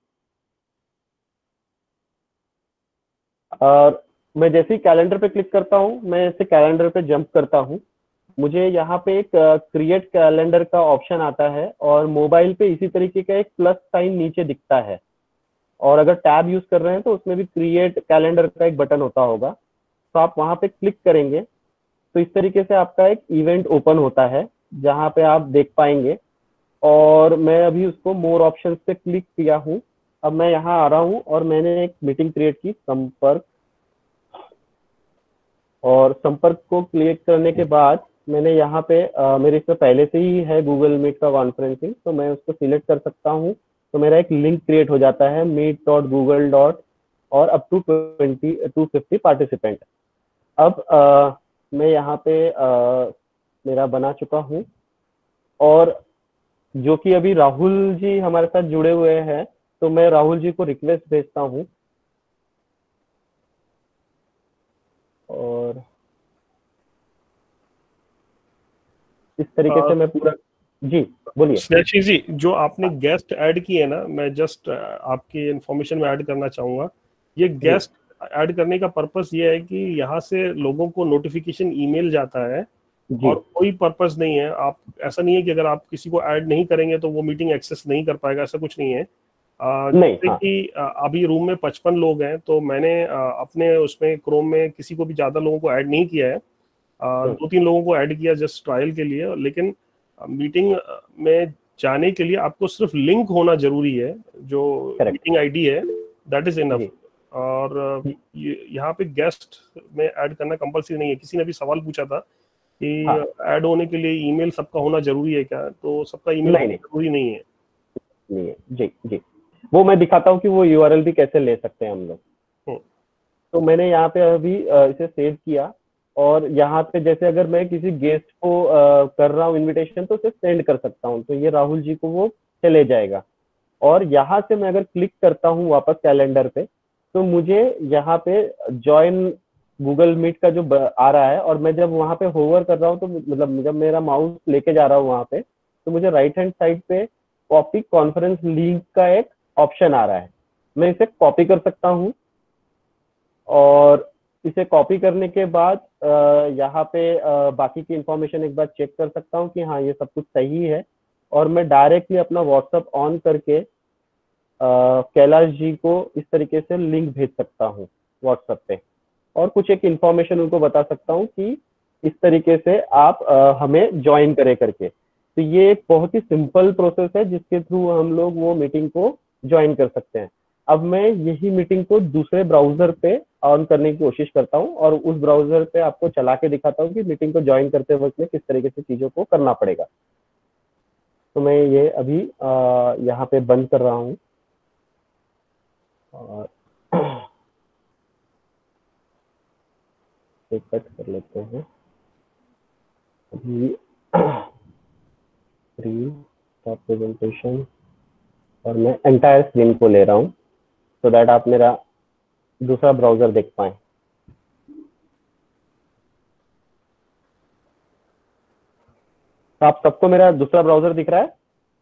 और मैं जैसे ही कैलेंडर पे क्लिक करता हूँ, मैं ऐसे कैलेंडर पे जंप करता हूँ। मुझे यहाँ पे एक क्रिएट कैलेंडर का ऑप्शन आता है और मोबाइल पे इसी तरीके का एक प्लस साइन नीचे दिखता है। और अगर टैब यूज कर रहे हैं तो उसमें भी क्रिएट कैलेंडर का एक बटन होता होगा, तो आप वहां पे क्लिक करेंगे तो इस तरीके से आपका एक इवेंट ओपन होता है जहां पे आप देख पाएंगे। और मैं अभी उसको मोर ऑप्शंस पे क्लिक किया हूँ। अब मैं यहाँ आ रहा हूँ और मैंने एक मीटिंग क्रिएट की, संपर्क। और संपर्क को क्लिक करने के बाद मैंने यहाँ पे अ, मेरे इसमें पहले से ही है गूगल मीट का कॉन्फ्रेंसिंग, तो मैं उसको सिलेक्ट कर सकता हूँ। तो मेरा एक लिंक क्रिएट हो जाता है, मीट डॉट गूगल डॉट और up to twenty to fifty participant. अब अ, मैं यहाँ पे अ, मेरा बना चुका हूँ। और जो कि अभी राहुल जी हमारे साथ जुड़े हुए हैं, तो मैं राहुल जी को रिक्वेस्ट भेजता हूँ। और इस तरीके से मैं पूरा, जी बोलिए। स्नेहाशिष जी, जो आपने गेस्ट ऐड किए ना, मैं जस्ट आपकी इंफॉर्मेशन में ऐड करना चाहूंगा। ये गेस्ट ऐड करने का पर्पस ये है कि यहाँ से लोगों को नोटिफिकेशन ईमेल जाता है जी और कोई पर्पस नहीं है। आप, ऐसा नहीं है कि अगर आप किसी को ऐड नहीं करेंगे तो वो मीटिंग एक्सेस नहीं कर पाएगा, ऐसा कुछ नहीं है। अ, नहीं, जैसे हाँ कि अ, अभी रूम में पचपन लोग हैं, तो मैंने अ, अपने उसमें क्रोम में किसी को भी ज्यादा लोगों को ऐड नहीं किया है। अ, हम्म, दो तीन लोगों को ऐड किया जस्ट ट्रायल के लिए। लेकिन मीटिंग में जाने के लिए आपको सिर्फ लिंक होना जरूरी है, जो करेक्ट मीटिंग आईडी है, दैट इज इनफ। जी और अ, ये- यहाँ पे गेस्ट में ऐड करना कंपलसरी नहीं है। किसी ने भी सवाल पूछा था कि हाँ, ऐड होने के लिए ईमेल सबका होना जरूरी है क्या, तो सबका ईमेल नहीं होना नहीं जरूरी नहीं है। नहीं है, जी जी। वो मैं दिखाता हूँ कि वो यूआरएल भी कैसे ले सकते हैं हम लोग। हम्म, तो मैंने यहाँ पे अभी अ, इसे सेव किया, और यहाँ पे जैसे अगर मैं किसी गेस्ट को अ, कर रहा हूँ इनविटेशन, तो उसे सेंड कर सकता हूँ, तो ये राहुल जी को वो चले जाएगा। और यहाँ से मैं अगर क्लिक करता हूँ वापस कैलेंडर पे, तो मुझे यहाँ पे ज्वाइन गूगल मीट का जो ब- आ रहा है, और मैं जब वहाँ पे होवर कर रहा हूँ, तो मतलब जब मेरा माउस लेके जा रहा हूँ वहाँ पे, तो मुझे राइट हैंड साइड पे कॉपी कॉन्फ्रेंस लिंक का एक ऑप्शन आ रहा है। मैं इसे कॉपी कर सकता हूँ, और इसे कॉपी करने के बाद अ, यहाँ पे अ, बाकी की इंफॉर्मेशन एक बार चेक कर सकता हूँ कि हाँ ये सब कुछ सही है, और मैं डायरेक्टली अपना व्हाट्सएप ऑन करके अ, कैलाश जी को इस तरीके से लिंक भेज सकता हूँ व्हाट्सएप पे, और कुछ एक इंफॉर्मेशन उनको बता सकता हूँ कि इस तरीके से आप अ, हमें ज्वाइन करें करके। तो ये एक बहुत ही सिंपल प्रोसेस है जिसके थ्रू हम लोग वो मीटिंग को ज्वाइन कर सकते हैं। अब मैं यही मीटिंग को दूसरे ब्राउजर पे ऑन करने की कोशिश करता हूँ, और उस ब्राउजर पे आपको चला के दिखाता हूँ कि मीटिंग को ज्वाइन करते वक्त में किस तरीके से चीजों को करना पड़ेगा। तो मैं ये अभी अ, यहाँ पे बंद कर रहा हूँ, और एक कट कर लेते हैं अभी। स्क्रीन टॉप प्रेजेंटेशन, और मैं एंटायर स्क्रीन को ले रहा हूँ, सो दैट आप मेरा दूसरा ब्राउजर देख पाए। तो आप सबको मेरा दूसरा ब्राउजर दिख रहा है?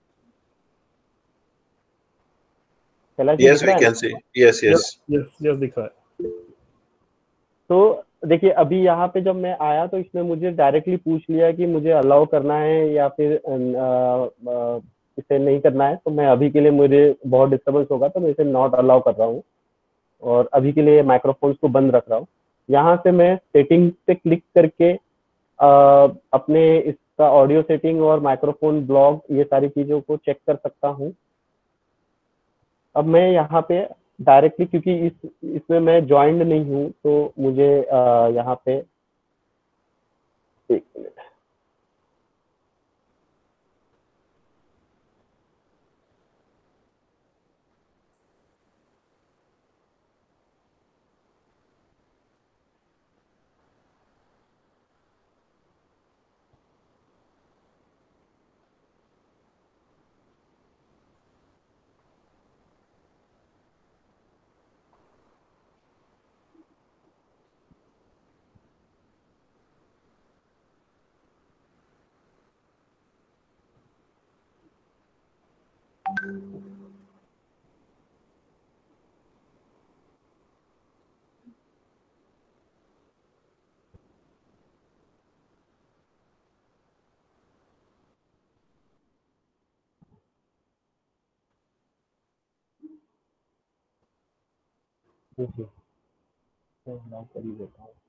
कैलाश जी Yes, दिख we रहा है ना? can see. Yes, yes yes. Yes yes दिख रहा है। तो देखिए अभी यहाँ पे जब मैं आया, तो इसने मुझे डायरेक्टली पूछ लिया कि मुझे अलाउ करना है या फिर अ, अ, इसे नहीं करना है। तो मैं अभी के लिए, मुझे बहुत डिस्टर्बेंस होगा, तो मैं इसे नॉट अलाउ कर रहा हूँ, और अभी के लिए माइक्रोफोन्स को बंद रख रहा हूँ। यहाँ से मैं सेटिंग पे क्लिक करके अ, अपने इसका ऑडियो सेटिंग और माइक्रोफोन ब्लॉग, ये सारी चीज़ों को चेक कर सकता हूँ। अब मैं यहाँ पे डायरेक्टली, क्योंकि इस इसमें मैं ज्वाइंड नहीं हूँ, तो मुझे अ, यहाँ पे एक मिनट, जी, तो allow कर ही देता हूँ।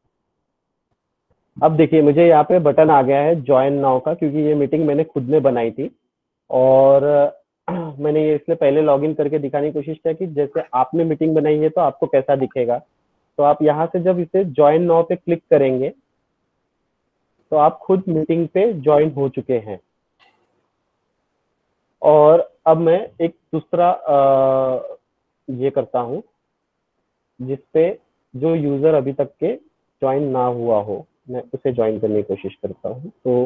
अब देखिए मुझे यहाँ पे बटन आ गया है ज्वाइन नाउ का, क्योंकि ये मीटिंग मैंने खुद में बनाई थी, और मैंने ये इसलिए पहले लॉगिन करके दिखाने की कोशिश किया कि जैसे आपने मीटिंग बनाई है तो आपको कैसा दिखेगा। तो आप यहाँ से जब इसे ज्वाइन नाउ पे क्लिक करेंगे, तो आप खुद मीटिंग पे ज्वाइन हो चुके हैं। और अब मैं एक दूसरा अ, ये करता हूँ, जिसपे जो यूजर अभी तक के ज्वाइन ना हुआ हो, मैं उसे ज्वाइन करने की कोशिश करता हूँ। तो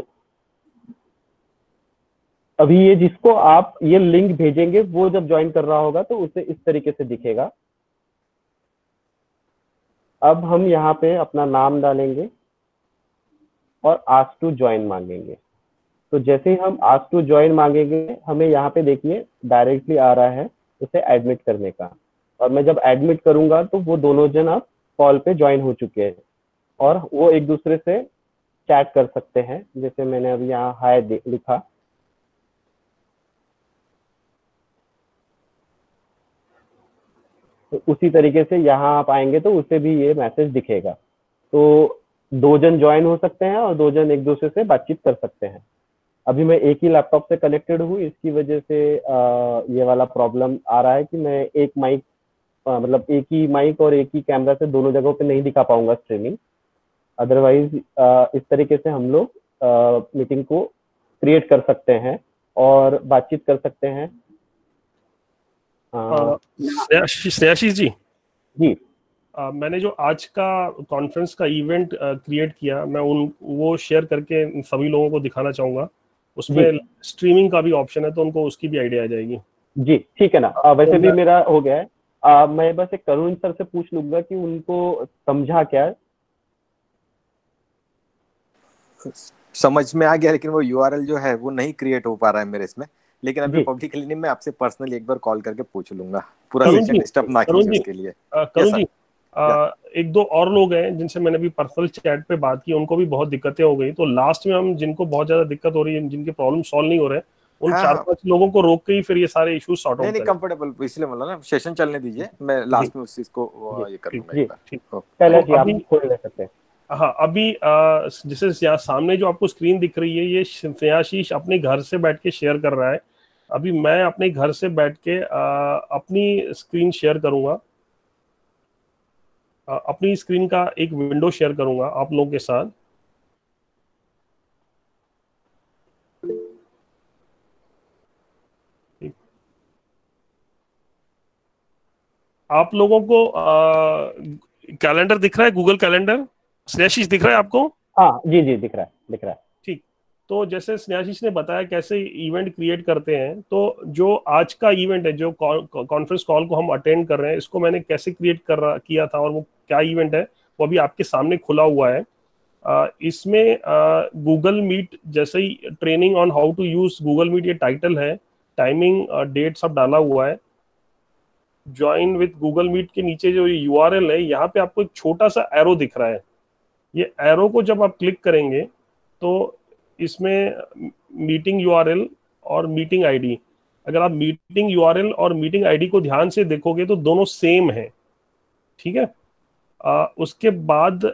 अभी ये जिसको आप ये लिंक भेजेंगे, वो जब ज्वाइन कर रहा होगा तो उसे इस तरीके से दिखेगा। अब हम यहाँ पे अपना नाम डालेंगे और आस्क टू ज्वाइन मांगेंगे। तो जैसे ही हम आस्क टू ज्वाइन मांगेंगे, हमें यहाँ पे देखिए डायरेक्टली आ रहा है उसे एडमिट करने का, और मैं जब एडमिट करूंगा तो वो दोनों जन अब कॉल पे ज्वाइन हो चुके हैं और वो एक दूसरे से चैट कर सकते हैं। जैसे मैंने अभी यहाँ हाय लिखा, तो उसी तरीके से यहाँ आप आएंगे तो उसे भी ये मैसेज दिखेगा। तो दो जन ज्वाइन हो सकते हैं और दो जन एक दूसरे से बातचीत कर सकते हैं। अभी मैं एक ही लैपटॉप से कनेक्टेड हूँ, इसकी वजह से आ, ये वाला प्रॉब्लम आ रहा है कि मैं एक माइक मतलब एक ही माइक और एक ही कैमरा से दोनों जगहों पे नहीं दिखा पाऊंगा स्ट्रीमिंग। अदरवाइज इस तरीके से हम लोग मीटिंग को क्रिएट कर सकते हैं और बातचीत कर सकते हैं। स्नेहाशीष जी जी Uh, मैंने जो आज का कॉन्फ्रेंस का इवेंट क्रिएट uh, किया, मैं उन वो शेयर करके सभी लोगों को दिखाना चाहूंगा। उसमें स्ट्रीमिंग का भी ऑप्शन है, तो उनको उसकी भी आइडिया आ जाएगी। जी ठीक है ना। आ, वैसे भी मेरा हो गया है। आ, मैं बस एक करुण सर से पूछ लूंगा कि उनको समझा क्या है। समझ में आ गया, लेकिन वो यूआरएल जो है वो नहीं क्रिएट हो पा रहा है मेरे इसमें, लेकिन अभी पब्लिकली नहीं, मैं आपसे पर्सनली एक बार कॉल करके पूछ लूंगा। पूरा सेशन डिस्टर्ब ना कीजिए उसके लिए। करुण जी, आ, एक दो और लोग हैं जिनसे मैंने भी पर्सनल चैट पे बात की, उनको भी बहुत दिक्कतें हो गई। तो लास्ट में हम जिनको बहुत ज्यादा दिक्कत हो रही है, जिनके प्रॉब्लम सॉल्व नहीं हो रहे, उन हाँ, चार पांच लोगों को रोक के ही फिर ये सारे इश्यूज सॉर्ट आउट नहीं नहीं कंफर्टेबल, इसलिए मतलब ना सेशन चलने दीजिए, मैं लास्ट में उस चीज को ये कर लूंगा एक बार। ठीक, पहले जी आप खोल ले सकते हैं। हाँ, अभी जैसे यहाँ सामने जो आपको स्क्रीन दिख रही है, ये स्नेहाशीष अपने घर से बैठ के शेयर कर रहा है। अभी मैं अपने घर से बैठ के आ, अपनी स्क्रीन शेयर करूंगा, आ, अपनी स्क्रीन का एक विंडो शेयर करूंगा आप लोगों के साथ। आप लोगों को कैलेंडर दिख रहा है? गूगल कैलेंडर स्नेहाशीष दिख रहा है आपको? हाँ जी जी दिख रहा है, दिख रहा है। ठीक, तो जैसे स्नेहाशीष ने बताया कैसे इवेंट क्रिएट करते हैं, तो जो आज का इवेंट है, जो कॉन्फ्रेंस कॉल को हम अटेंड कर रहे हैं, इसको मैंने कैसे क्रिएट कर रहा किया था और वो क्या इवेंट है वो अभी आपके सामने खुला हुआ है। आ, इसमें गूगल मीट जैसे ही training on how to use Google meet ये टाइटल है, टाइमिंग डेट सब डाला हुआ है। ज्वाइन विद गूगल मीट के नीचे जो यूआरएल है, यहाँ पे आपको एक छोटा सा एरो दिख रहा है। ये एरो को जब आप क्लिक करेंगे तो इसमें मीटिंग यूआरएल और मीटिंग आईडी, अगर आप मीटिंग यूआरएल और मीटिंग आईडी को ध्यान से देखोगे तो दोनों सेम है, ठीक है। आ, उसके बाद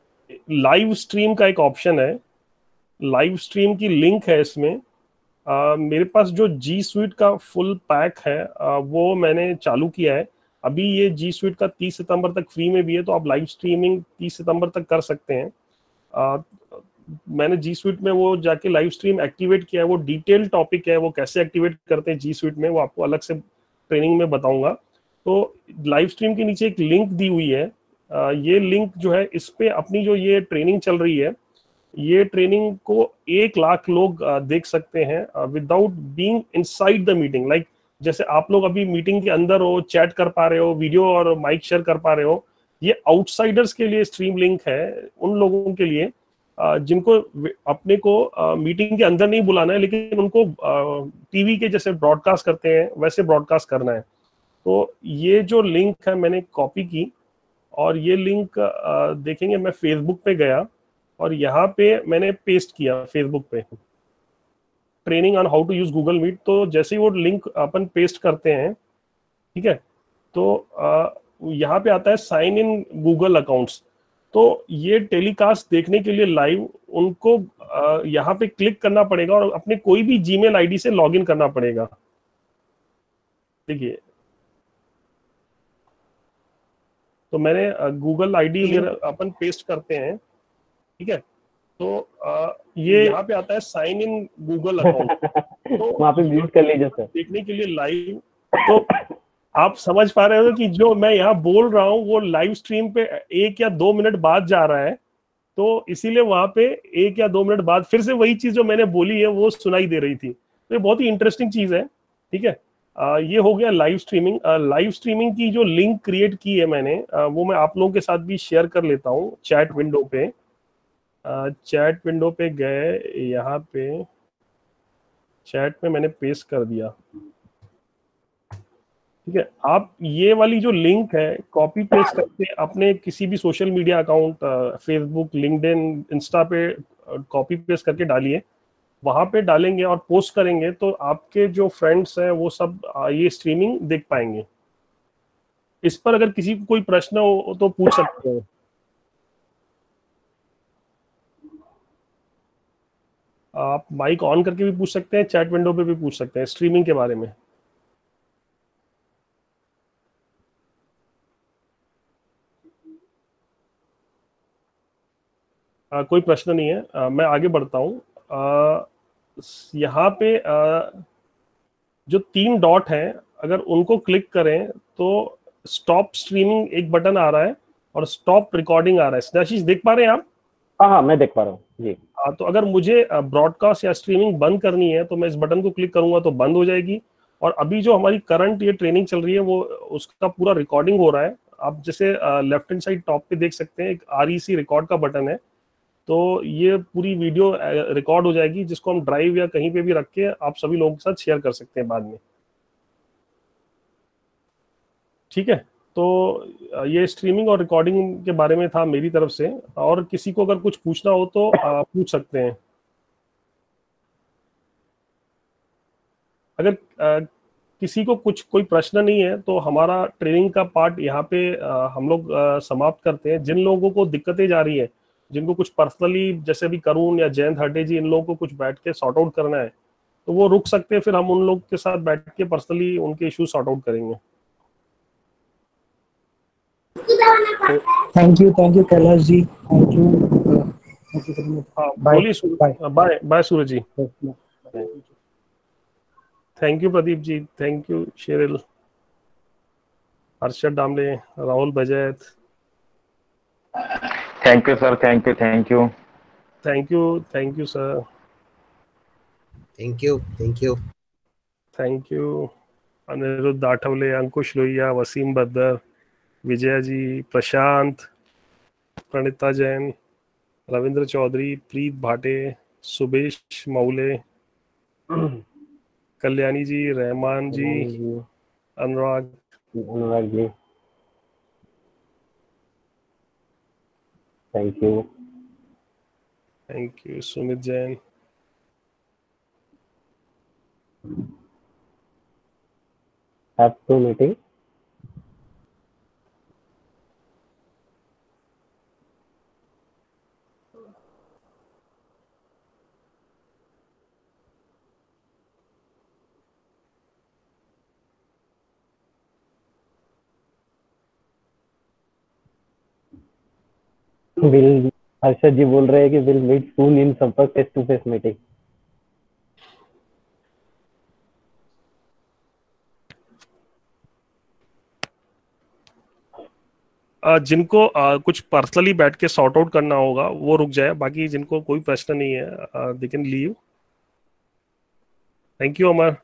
लाइव स्ट्रीम का एक ऑप्शन है, लाइव स्ट्रीम की लिंक है इसमें। आ, मेरे पास जो जी स्वीट का फुल पैक है आ, वो मैंने चालू किया है। अभी ये जी स्वीट का तीस सितंबर तक फ्री में भी है, तो आप लाइव स्ट्रीमिंग तीस सितंबर तक कर सकते हैं। आ, मैंने जी स्वीट में वो जाके लाइव स्ट्रीम एक्टिवेट किया है। वो डिटेल टॉपिक है, वो कैसे एक्टिवेट करते हैं जी स्वीट में, वो आपको अलग से ट्रेनिंग में बताऊंगा। तो लाइव स्ट्रीम के नीचे एक लिंक दी हुई है, आ, ये लिंक जो है, इस पे अपनी जो ये ट्रेनिंग चल रही है, ये ट्रेनिंग को एक लाख लोग देख सकते हैं without being inside the meeting. Like जैसे आप लोग अभी मीटिंग के अंदर हो, चैट कर पा रहे हो, वीडियो और माइक शेयर कर पा रहे हो। ये आउटसाइडर्स के लिए स्ट्रीम लिंक है, उन लोगों के लिए जिनको अपने को मीटिंग के अंदर नहीं बुलाना है, लेकिन उनको टीवी के जैसे ब्रॉडकास्ट करते हैं वैसे ब्रॉडकास्ट करना है। तो ये जो लिंक है मैंने कॉपी की, और ये लिंक देखेंगे, मैं फेसबुक पे गया और यहाँ पे मैंने पेस्ट किया फेसबुक पे, training on how to use Google meet. तो जैसे ही वो लिंक अपन पेस्ट करते हैं, ठीक है, तो यहाँ पे आता है साइन इन गूगल अकाउंट्स। तो ये टेलीकास्ट देखने के लिए लाइव उनको यहाँ पे क्लिक करना पड़ेगा और अपने कोई भी जीमेल आईडी से लॉगिन करना पड़ेगा। देखिए, तो मैंने गूगल आईडी अपन पेस्ट करते हैं, ठीक है। तो आ, ये यहाँ पे आता है साइन इन गूगल अकाउंट। तो वहाँ पे म्यूट कर लीजिए सर। देखने के लिए लाइव, तो आप समझ पा रहे हो कि जो मैं यहाँ बोल रहा हूँ वो लाइव स्ट्रीम पे एक या दो मिनट बाद जा रहा है, तो इसीलिए वहां पे एक या दो मिनट बाद फिर से वही चीज जो मैंने बोली है वो सुनाई दे रही थी। तो ये बहुत ही इंटरेस्टिंग चीज है, ठीक है। आ, ये हो गया लाइव स्ट्रीमिंग। लाइव स्ट्रीमिंग की जो लिंक क्रिएट की है मैंने, आ, वो मैं आप लोगों के साथ भी शेयर कर लेता हूँ चैट विंडो पे। चैट विंडो पे गए, यहाँ पे चैट में मैंने पेस्ट कर दिया, ठीक है। आप ये वाली जो लिंक है कॉपी पेस्ट करके अपने किसी भी social media account, Facebook, LinkedIn, insta पे कॉपी पेस्ट करके डालिए। वहां पे डालेंगे और पोस्ट करेंगे तो आपके जो फ्रेंड्स हैं वो सब ये स्ट्रीमिंग देख पाएंगे। इस पर अगर किसी को कोई प्रश्न हो तो पूछ सकते हैं। आप माइक ऑन करके भी पूछ सकते हैं, चैट विंडो पे भी पूछ सकते हैं स्ट्रीमिंग के बारे में। आ, कोई प्रश्न नहीं है। आ, मैं आगे बढ़ता हूँ। यहाँ पे आ, जो तीन डॉट हैं अगर उनको क्लिक करें तो स्टॉप स्ट्रीमिंग एक बटन आ रहा है और स्टॉप रिकॉर्डिंग आ रहा है। स्नेहाशीष देख पा रहे हैं आप? हाँ हाँ मैं देख पा रहा हूँ जी। हाँ, तो अगर मुझे ब्रॉडकास्ट या स्ट्रीमिंग बंद करनी है तो मैं इस बटन को क्लिक करूंगा तो बंद हो जाएगी। और अभी जो हमारी करंट ये ट्रेनिंग चल रही है वो उसका पूरा रिकॉर्डिंग हो रहा है। आप जैसे लेफ्ट हैंड साइड टॉप पे देख सकते हैं एक आर ई सी रिकॉर्ड का बटन है, तो ये पूरी वीडियो रिकॉर्ड हो जाएगी जिसको हम ड्राइव या कहीं पे भी रख के आप सभी लोगों के साथ शेयर कर सकते हैं बाद में, ठीक है। तो ये स्ट्रीमिंग और रिकॉर्डिंग के बारे में था मेरी तरफ से। और किसी को अगर कुछ पूछना हो तो आ, पूछ सकते हैं। अगर आ, किसी को कुछ कोई प्रश्न नहीं है तो हमारा ट्रेनिंग का पार्ट यहाँ पे आ, हम लोग आ, समाप्त करते हैं। जिन लोगों को दिक्कतें जा रही है, जिनको कुछ पर्सनली, जैसे अभी करुण या जयंत हटे जी, इन लोगों को कुछ बैठ के सॉर्ट आउट करना है तो वो रुक सकते हैं, फिर हम उन लोग के साथ बैठ के पर्सनली उनके इश्यू सॉर्ट आउट करेंगे। Thank you, thank you Kailash ji, thank you. हाँ बोलिए Suraj. Bye bye Suraj ji. Thank you Pradeep ji, thank you Cheryl, Harshad Damle, Rahul Bajait. Thank you sir, thank you thank you thank you thank you sir, thank you thank you thank you. Aniruddh Athavale, Ankush Lohia, Waseem Badar, Vijaya ji, Prashant, Pranita Jain, Ravindra Chaudhary, Preet Bhate, Subesh Maule, Kalyani ji, Rahman ji, Anurag Anurag ji, thank you thank you, Sumit Jain. Have to meeting. Will, Harshad ji बोल रहे हैं कि will meet soon इन संपर्क face to face meeting. जिनको आ, कुछ personally बैठ के sort out करना होगा वो रुक जाए, बाकी जिनको कोई प्रश्न नहीं है they can leave. Thank you Amar.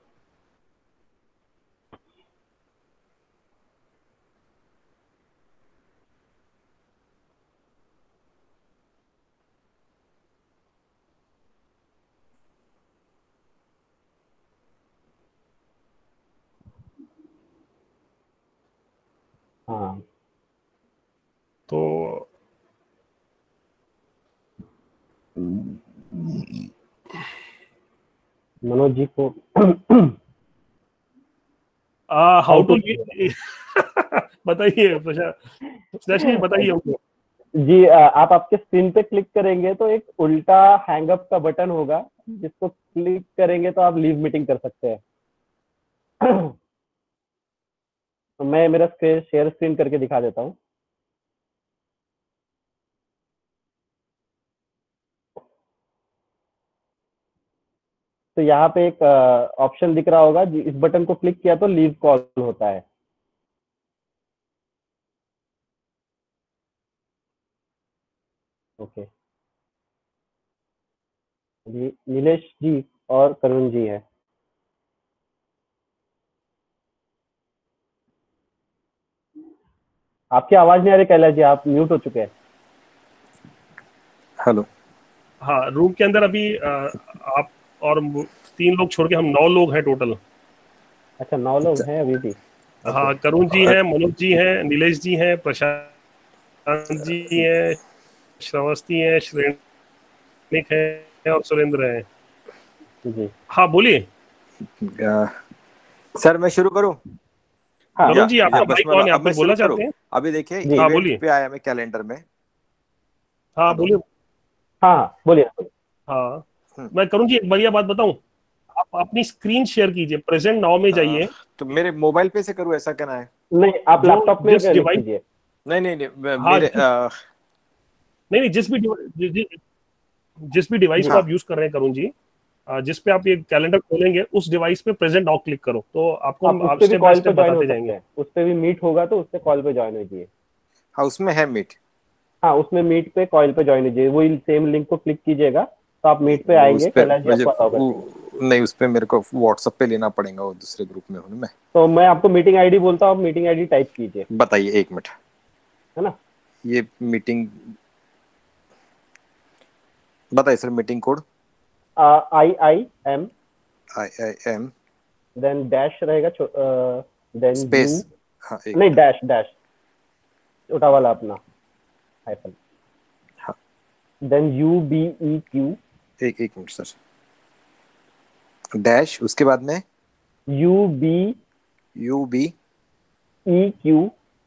हाँ तो मनोज जी को हाउ टू बताइए प्रशांत, बताइए हमको जी। आप आपके स्क्रीन पे क्लिक करेंगे तो एक उल्टा हैंगअप का बटन होगा, जिसको क्लिक करेंगे तो आप लीव मीटिंग कर सकते हैं। तो मैं मेरा स्क्रीन शेयर स्क्रीन करके दिखा देता हूँ। तो यहाँ पे एक ऑप्शन दिख रहा होगा, इस बटन को क्लिक किया तो लीव कॉल होता है। ओके जी, नीलेश जी और करुण जी है। आपकी आवाज नहीं आ रही कैलाश जी, आप म्यूट हो चुके हैं। हेलो। हाँ, रूम के अंदर अभी आ, आप और तीन लोग छोड़ के हम नौ लोग हैं टोटल। अच्छा, नौ लोग हैं अभी भी। हाँ, करुण जी हैं, मनोज जी हैं, नीलेश जी हैं, प्रशांत जी हैं, श्रावस्ती हैं, श्रेणिक है और सुरेंद्र है जी। हाँ बोलिए सर, मैं शुरू करूं? हाँ करुण जी, आपका बस माइक मैं ऑन है, आप अब मैं कुछ बोलना शुरू करूं। चाहते हैं? अभी देखिए जी। हाँ इवेंट बोलिए। पे आया मैं कैलेंडर में। हाँ हेलो। बोलिए। हाँ बोलिए। हाँ, हम्म। मैं करुण जी एक बढ़िया बात बताऊं, आप अपनी स्क्रीन शेयर कीजिए, प्रेजेंट नाउ में आ, जाइए। तो मेरे मोबाइल पे से करूं, ऐसा कहना है? नहीं, आप जो लैपटॉप में जिस क्लिक डिवाइस, कीजिए। नहीं नहीं नहीं मैं- हाँ मेरे जिस, आ, नहीं नहीं जिस भी डिवा- जि, जि, जिस भी डिवाइस जी। को हाँ आप यूज कर रहे हैं करुण जी, आ, जिस पे आप ये कैलेंडर खोलेंगे उस डिवाइस पे प्रेजेंट नाउ क्लिक करो, तो आपको आप हम उस आप पे भी स्टेप बाय कॉल पे स्टेप ज्वाइन हो बताते सकते जाएंगे। हैं, उस पे भी मीट होगा तो उससे कॉल पे ज्वाइन कीजिए। हाँ, उसमें है मीट। हाँ, उसमें मीट पे कॉल पे ज्वाइन कीजिए, वही सेम लिंक को क्लिक कीजिएगा तो आप मीट पे वो उस आएंगे, पे कैलाश जी मुझे आपको अलाउ कर देंगे। वो, नहीं, उस पे मेरे को व्हाट्सएप पे लेना पड़ेगा, वो दूसरे ग्रुप में हूँ मैं। तो मैं आपको मीटिंग आईडी बोलता हूँ, आप मीटिंग आईडी टाइप कीजिए, बताइए, एक मिनट। है ना? ये मीटिंग बताइए sir. Meeting code I I M I I M then dash रहेगा, देन यू, स्पेस। हाँ, एक नहीं डैश डैश छोटा वाला अपना हाइफन, हाँ, then U B E Q, एक एक मिनट सर। डैश, उसके बाद में U B U B E Q,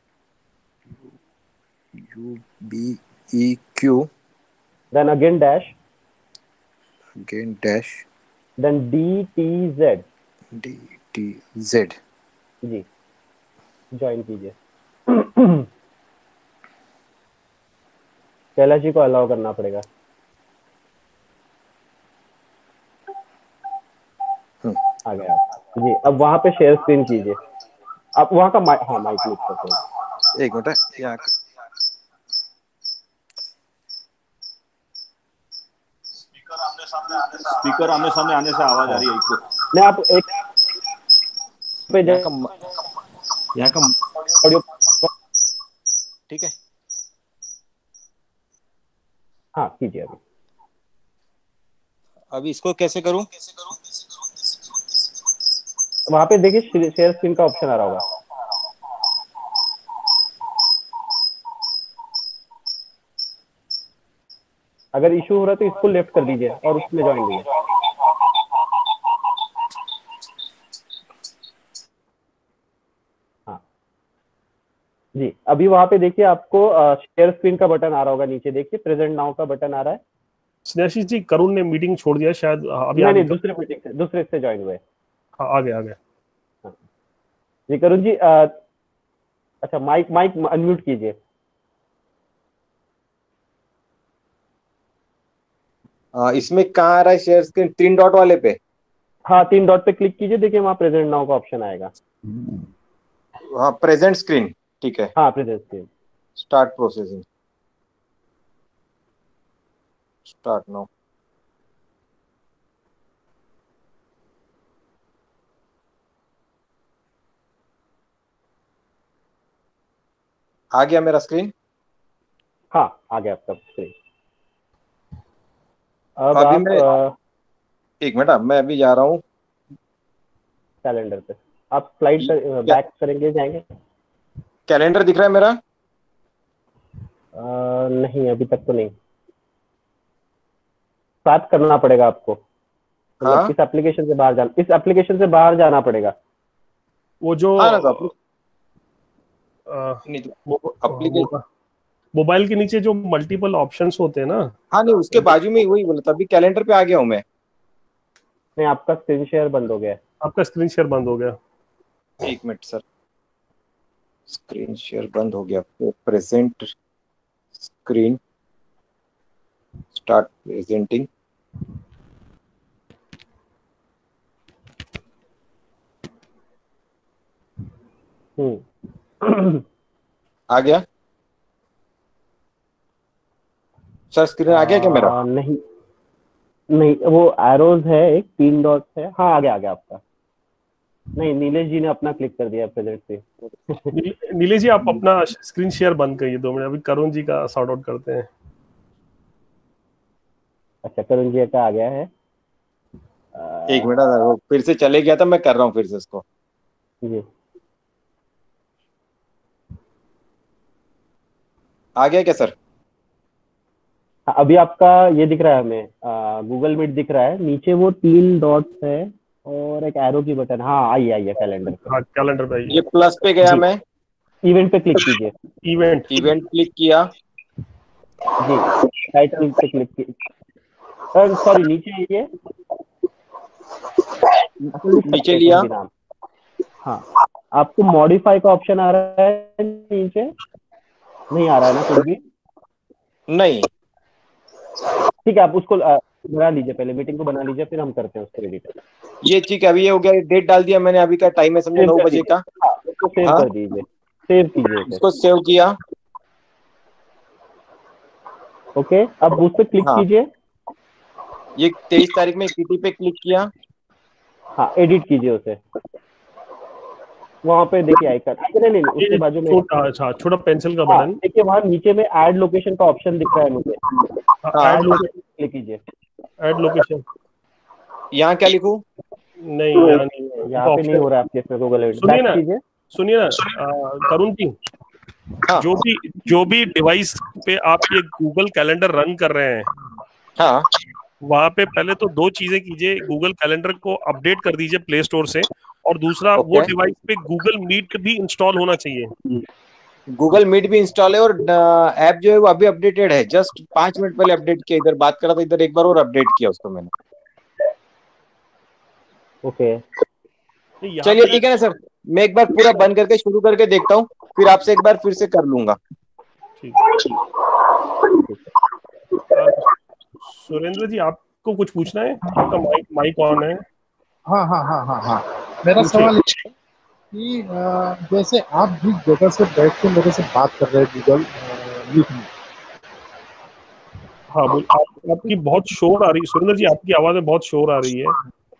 U B E Q, then again dash, again dash, then D T Z. D T Z. जी, join कीजिए। कैलाश जी को allow करना पड़ेगा। आ गया जी। अब वहां पे शेयर स्क्रीन कीजिए, अब वहां का माइक, हाँ माइक म्यूट कर दो। एक मिनट है यहाँ का- स्पीकर आमने सामने आने से आवाज आ रही है इको। नहीं, आप एक पे यहाँ का यहाँ का ऑडियो, ठीक है। हाँ कीजिए अभी। अभी इसको कैसे करूँ? वहां पे देखिए शेयर स्क्रीन का ऑप्शन आ रहा होगा। अगर इशू हो रहा है तो इसको लेफ्ट कर दीजिए और उसमें ज्वाइन कीजिए। हाँ जी, अभी वहां पे देखिए आपको शेयर स्क्रीन का बटन आ रहा होगा नीचे, देखिए प्रेजेंट नाउ का बटन आ रहा है। स्नेहाशीष जी, करुण ने मीटिंग छोड़ दिया शायद, अभी नहीं आगे नहीं, दूसरे मीटिंग से, दूसरे से ज्वाइन हुए। हाँ, आ गया आ गया। हाँ जी, करुण जी आ, अच्छा माइक माइक अनम्यूट कीजिए। आ, इसमें कहाँ आ रहा है शेयर स्क्रीन? तीन डॉट वाले पे? हाँ, तीन डॉट पे क्लिक कीजिए, देखिए वहाँ प्रेजेंट नाउ का ऑप्शन आएगा। हाँ, प्रेजेंट स्क्रीन, ठीक है। हाँ, present screen. Start processing, start now. आ गया मेरा स्क्रीन? हाँ, आ गया आपका स्क्रीन। अब अभी आप मैं आ, एक मिनट, मैं अभी जा रहा हूँ कैलेंडर पे, आप स्लाइड कर, बैक करेंगे, जाएंगे? कैलेंडर दिख रहा है मेरा? आ, नहीं अभी तक तो नहीं, स्टार्ट करना पड़ेगा आपको, मतलब हाँ इस एप्लीकेशन से बाहर जाना, इस एप्लीकेशन से बाहर जाना पड़ेगा। वो जो हाँ ना, तो आ, नहीं तो मो- एप्लीकेशन। मोबा- मोबाइल के नीचे जो मल्टीपल ऑप्शंस होते हैं ना, हाँ नहीं, उसके बाजू में ही वही बोला था, अभी कैलेंडर पे आ गया हूँ मैं। नहीं, आपका स्क्रीन शेयर बंद हो गया है। आपका स्क्रीन शेयर बंद हो गया। एक मिनट सर, स्क्रीन शेयर बंद हो गया। Present screen, start presenting. Hmm. आ गया सर? स्क्रीन आ गया क्या मेरा? आ, नहीं नहीं, वो एरोज है, एक तीन डॉट्स है। हाँ, आ गया आ गया आपका। नहीं, नीलेश जी ने अपना क्लिक कर दिया प्रेजेंट पे। नील- नीलेश जी, आप अपना स्क्रीन शेयर बंद करिए दो मिनट, अभी करुण जी का सॉर्ट आउट करते हैं। अच्छा, करुण जी का आ गया है। एक मिनट, वो फिर से चले गया था, मैं कर रहा हूँ फिर से इसको। जी आ गया क्या सर? अभी आपका ये दिख रहा है हमें, गूगल मीट दिख रहा है, नीचे वो तीन डॉट्स है और एक एरो की बटन। हाँ आई आई है कैलेंडर पे। हाँ कैलेंडर पे ये प्लस पे गया, मैं इवेंट पे क्लिक कीजिए। इवेंट इवेंट क्लिक किया जी, टाइटल पे क्लिक कीजिए, सॉरी नीचे ये नीचे लिया। नाम। हाँ आपको मॉडिफाई का ऑप्शन आ रहा है नीचे, नहीं आ रहा है ना कुछ भी? नहीं, ठीक है, आप उसको अ, बना लीजिए, पहले मीटिंग को बना लीजिए, फिर हम करते हैं उसको एडिट। ये ठीक है, अभी ये हो गया, डेट डाल दिया मैंने, अभी का टाइम है समझो नौ बजे का। हाँ उसको सेव हाँ? कर दीजिए, सेव कीजिए उसे। इसको सेव किया। ओके, अब उस पर क्लिक हाँ। कीजिए। ये तेईस तारीख में किटी पे क्लिक किया। हाँ एडिट कीजिए उसे, वहां पे देखिए आइकन, नहीं नहीं उसके बाजू में छोटा, अच्छा छोटा पेंसिल का हाँ बटन। देखिए वहां नीचे में ऐड लोकेशन का ऑप्शन दिख रहा है मुझे, ऐड लोकेशन, क्लिक कीजिए। ऐड लोकेशन, यहाँ क्या लिखूं? नहीं यहाँ नहीं है, यहाँ पे नहीं हो रहा है आपके इसमें गूगल एडिट। सुनिए ना, कीजिए। सुनिए ना आ, करुण जी, हाँ। जो भी जो भी डिवाइस पे आप ये गूगल कैलेंडर रन कर रहे हैं, हाँ, वहां पे पहले तो दो चीजें कीजिए, गूगल कैलेंडर को अपडेट कर दीजिए प्ले स्टोर से, और दूसरा वो Okay. डिवाइस पे गूगल मीट भी इंस्टॉल होना चाहिए। गूगल मीट भी इंस्टॉल है और ऐप जो है वो अभी अपडेटेड है, जस्ट पांच मिनट पहले अपडेट किया, इधर बात कर रहा था, इधर एक बार और अपडेट किया उसको मैंने। ओके चलिए ठीक है ना सर, मैं एक बार पूरा बंद करके शुरू करके देखता हूँ, फिर आपसे एक बार फिर से कर लूंगा। सुरेंद्र जी आपको कुछ पूछना है? आपका माइक माइक ऑन है। हाँ हाँ हाँ हाँ हाँ मेरा सवाल ये है कि अ, जैसे आप जिस जगह से बैठ के मेरे से बात कर रहे हैं गूगल मीट में, हाँ बोल, आप, आपकी बहुत शोर आ रही है सुरेंद्र जी, आपकी आवाज में बहुत शोर आ रही है।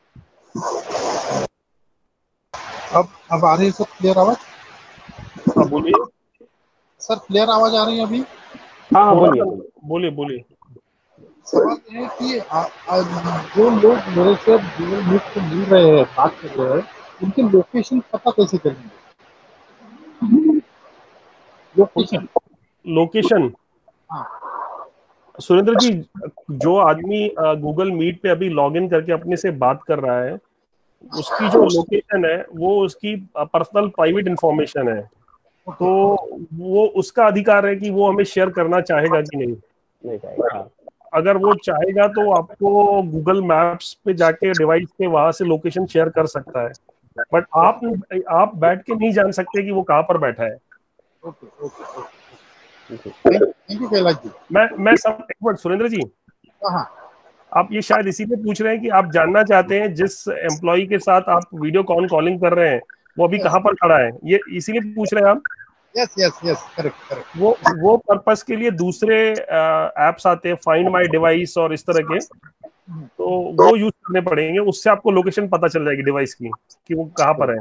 अब अब आ रही है सर क्लियर आवाज? हाँ बोलिए सर क्लियर आवाज आ रही है अभी? हाँ बोलिए बोलिए बोलिए। सवाल ये है कि आ, आ, जो लोग मेरे से गूगल मीट पे मिल रहे हैं, बात कर रहे हैं, उनकी लोकेशन पता कैसे करेंगे? लोकेशन लोकेशन हाँ। सुरेंद्र जी, जो आदमी गूगल मीट पे अभी लॉगिन करके अपने से बात कर रहा है, उसकी जो लोकेशन है वो उसकी पर्सनल प्राइवेट इंफॉर्मेशन है, तो वो उसका अधिकार है कि वो हमें शेयर करना चाहेगा कि नहीं। नहीं चाहेगा। अगर वो चाहेगा तो आपको गूगल मैप्स पे जाके डिवाइस पे वहां से लोकेशन शेयर कर सकता है, बट आप आप बैठ के नहीं जान सकते कि वो कहाँ पर बैठा है। Okay okay thank you Kailash ji. मैं मैं सब एक मिनट सुरेंद्र जी, हाँ आप ये शायद इसीलिए पूछ रहे हैं कि आप जानना चाहते हैं जिस एम्प्लॉय के साथ आप वीडियो कॉल कॉलिंग कर रहे हैं वो अभी कहाँ पर खड़ा है, ये इसीलिए पूछ रहे हैं आप? Yes yes yes correct correct. वो वो पर्पस के लिए दूसरे एप्स आते हैं, फाइंड माय डिवाइस और इस तरह के, तो वो यूज करने पड़ेंगे, उससे आपको लोकेशन पता चल जाएगी डिवाइस की कि वो कहाँ पर है।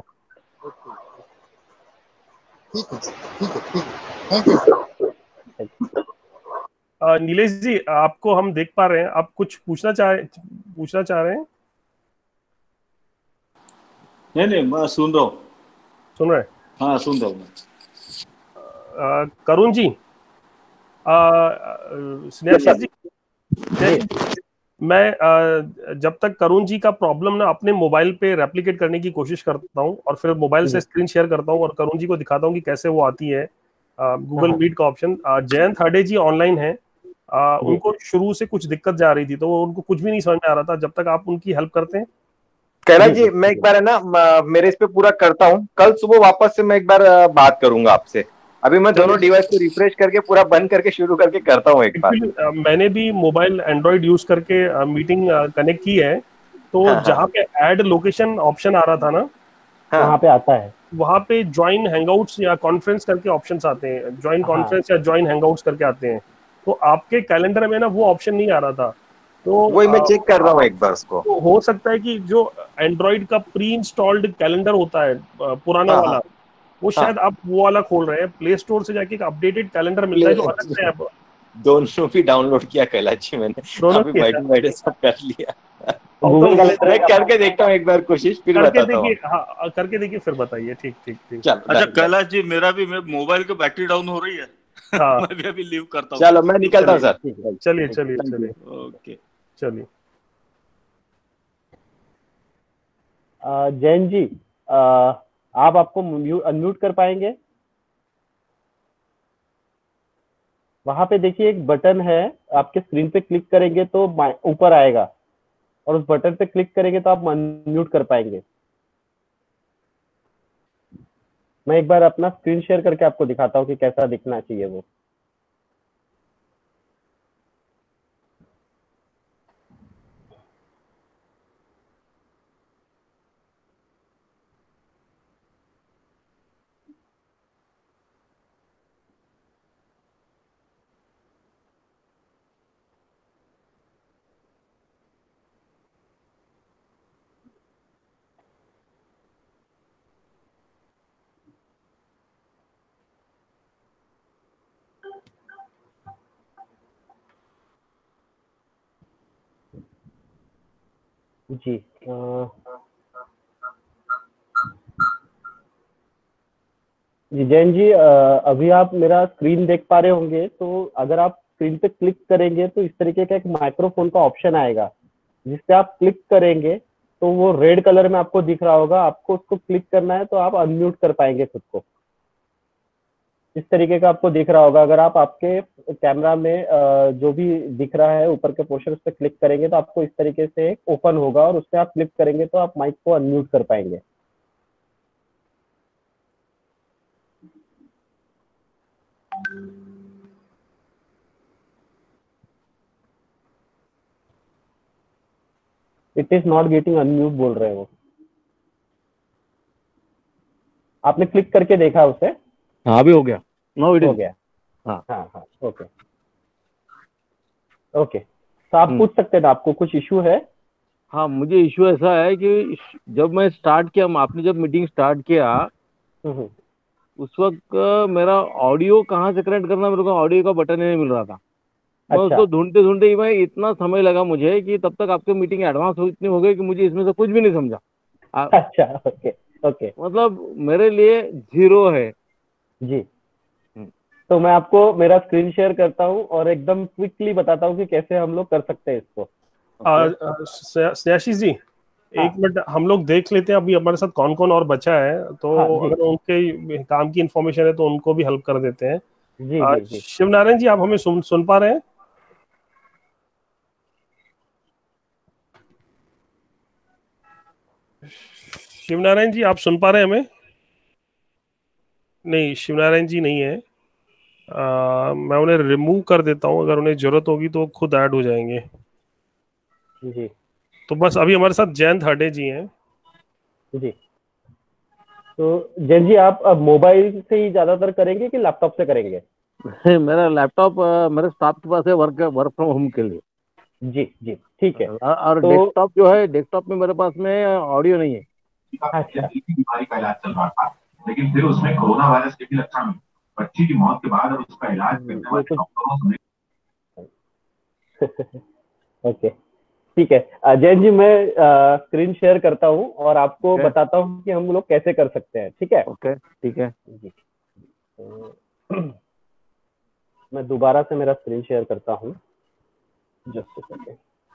ठीक है ठीक है ठीक है, थैंक यू। नीलेश जी आपको हम देख पा रहे हैं, आप कुछ पूछना चाह पूछना चाह रहे हैं? नहीं नहीं मैं सुन रहा हूँ। सुन रहे हैं? हाँ सुन रहा हूँ। करुण जी, स्नेहाशीष जी, मैं आ, जब तक करुण जी का प्रॉब्लम ना अपने मोबाइल पे रेप्लिकेट करने की कोशिश करता हूँ और फिर मोबाइल से स्क्रीन शेयर करता हूँ और करुण जी को दिखाता हूँ कि कैसे वो आती है गूगल मीट का ऑप्शन। जयंत हडे जी ऑनलाइन है, आ, उनको शुरू से कुछ दिक्कत जा रही थी, तो उनको कुछ भी नहीं समझ में आ रहा था, जब तक आप उनकी हेल्प करते हैं। कैलाश जी मैं एक बार है ना मेरे इस पे पूरा करता हूँ, कल सुबह वापस से मैं एक बार बात करूंगा आपसे। अभी मैं दोनों डिवाइस को रिफ्रेश करके पूरा बंद करके शुरू करके करता हूँ एक बार। मैंने भी मोबाइल एंड्रॉइड यूज करके मीटिंग कनेक्ट की है, तो हाँ, जहाँ पे ऐड लोकेशन ऑप्शन आ रहा था ना, हाँ, वहाँ पे आता है, वहाँ पे ज्वाइन हैंगआउट्स या कॉन्फ्रेंस करके ऑप्शंस आते हैं, ज्वाइन कॉन्फ्रेंस या ज्वाइन हैंगआउट्स करके आते हैं, तो आपके कैलेंडर में ना वो ऑप्शन नहीं आ रहा था, तो वही मैं चेक कर रहा हूँ एक बार उसको। तो हो सकता है कि जो एंड्रॉइड का प्री इंस्टॉल्ड कैलेंडर होता है पुराना हाँ, वाला, वो शायद हाँ, आप वो वाला खोल रहे हैं, प्ले स्टोर से जाके एक अपडेटेड कैलेंडर मिलता है जो अलग से है। दोनों भी डाउनलोड किया कैलाश जी मैंने, अभी बैठे बैठे सब कर लिया। गूगल कैलेंडर मैं करके देखता हूँ एक बार कोशिश, फिर करके बताता हूँ। देखिए, हाँ करके देखिए फिर बताइए। ठीक ठीक ठीक। चलो अच्छा done, done। कैलाश जी, मेरा भी मैं मोबाइल की बैटरी डाउन हो रही है। हाँ मैं भी अभी लीव करता हूँ। चलो मैं निकलता हूँ सर। ठीक है, चलिए ठीक है, चलिए thank you। चलिए ओके। चलिए। अ, जैन जी, अ, आप आपको अनम्यूट कर पाएंगे? वहां पे देखिए एक बटन है, आपके स्क्रीन पे क्लिक करेंगे तो मा- ऊपर आएगा, और उस बटन पे क्लिक करेंगे तो आप अनम्यूट कर पाएंगे। मैं एक बार अपना स्क्रीन शेयर करके आपको दिखाता हूँ कि कैसा दिखना चाहिए वो। जी अ, जी जैन जी, अ, अभी आप मेरा स्क्रीन देख पा रहे होंगे, तो अगर आप स्क्रीन पे क्लिक करेंगे तो इस तरीके का एक माइक्रोफोन का ऑप्शन आएगा, जिससे आप क्लिक करेंगे तो वो रेड कलर में आपको दिख रहा होगा। आपको उसको क्लिक करना है तो आप अनम्यूट कर पाएंगे खुद को। इस तरीके का आपको दिख रहा होगा। अगर आप आपके कैमरा में अ, जो भी दिख रहा है ऊपर के पोर्शन, उस पर क्लिक करेंगे तो आपको इस तरीके से ओपन होगा, और उस पर आप क्लिक करेंगे तो आप माइक को अनम्यूट कर पाएंगे। It is not getting unmute बोल रहे हो। आपने क्लिक करके देखा उसे? हाँ अभी हो गया, नो इट हो इज। गया। हाँ हाँ हाँ, ओके ओके। तो आप हम्म। पूछ सकते हैं ना, आपको कुछ इशू है? हाँ मुझे इशू ऐसा है कि जब मैं स्टार्ट किया, आपने जब मीटिंग स्टार्ट किया हम्म, हम्म, उस वक्त अ, मेरा ऑडियो कहाँ से कनेक्ट करना, मेरे को ऑडियो का बटन ही नहीं मिल रहा था। मैं अच्छा उसको ढूंढते ढूंढते ही मैं इतना समय लगा मुझे कि तब तक आपकी मीटिंग एडवांस हो इतनी हो गई कि मुझे इसमें से कुछ भी नहीं समझा। आ, अच्छा, ओके ओके। मतलब मेरे लिए जीरो है। जी, हम्म, तो मैं आपको मेरा स्क्रीन शेयर करता हूँ और एकदम क्विकली बताता हूँ कि कैसे हम लोग कर सकते हैं इसको। ओके। स्नेहाशीष जी, एक हाँ मिनट हम लोग देख लेते हैं अभी हमारे साथ कौन कौन और बचा है, तो हाँ जी अगर उनके काम की इंफॉर्मेशन है तो उनको भी हेल्प कर देते हैं। जी अ, जी जी। शिव नारायण जी, आप हमें सुन सुन पा रहे हैं? शिव नारायण जी, आप सुन पा रहे हैं हमें? नहीं, शिव नारायण जी नहीं है। अ, मैं उन्हें रिमूव कर देता हूँ, अगर उन्हें जरूरत होगी तो वो खुद ऐड हो जाएंगे। जी तो बस अभी हमारे साथ जयंत हडे जी हैं। जी। तो जैन जी, आप अब मोबाइल से ही ज्यादातर करेंगे कि लैपटॉप से करेंगे? मेरा लैपटॉप अ, मेरे स्टाफ के पास है, वर्क वर्क फ्रॉम होम के लिए। जी जी, ठीक है। और और तो डेस्कटॉप जो है, डेस्कटॉप में मेरे पास में ऑडियो नहीं है। अच्छा बीमारी का इलाज चल रहा था, लेकिन फिर उसमें कोरोना वायरस के भी लक्षण मिले। बच्ची की मौत के बाद और उसका इलाज करने ये वाले कुछ डॉक्टरों से ओके, ठीक है। अ, जैन जी, मैं स्क्रीन शेयर करता हूँ और आपको ओके बताता हूँ कि हम लोग कैसे कर सकते हैं, ठीक है? ओके ठीक है। जी, तो मैं दोबारा से मेरा स्क्रीन शेयर करता हूँ, जस्ट अ सेकेंड।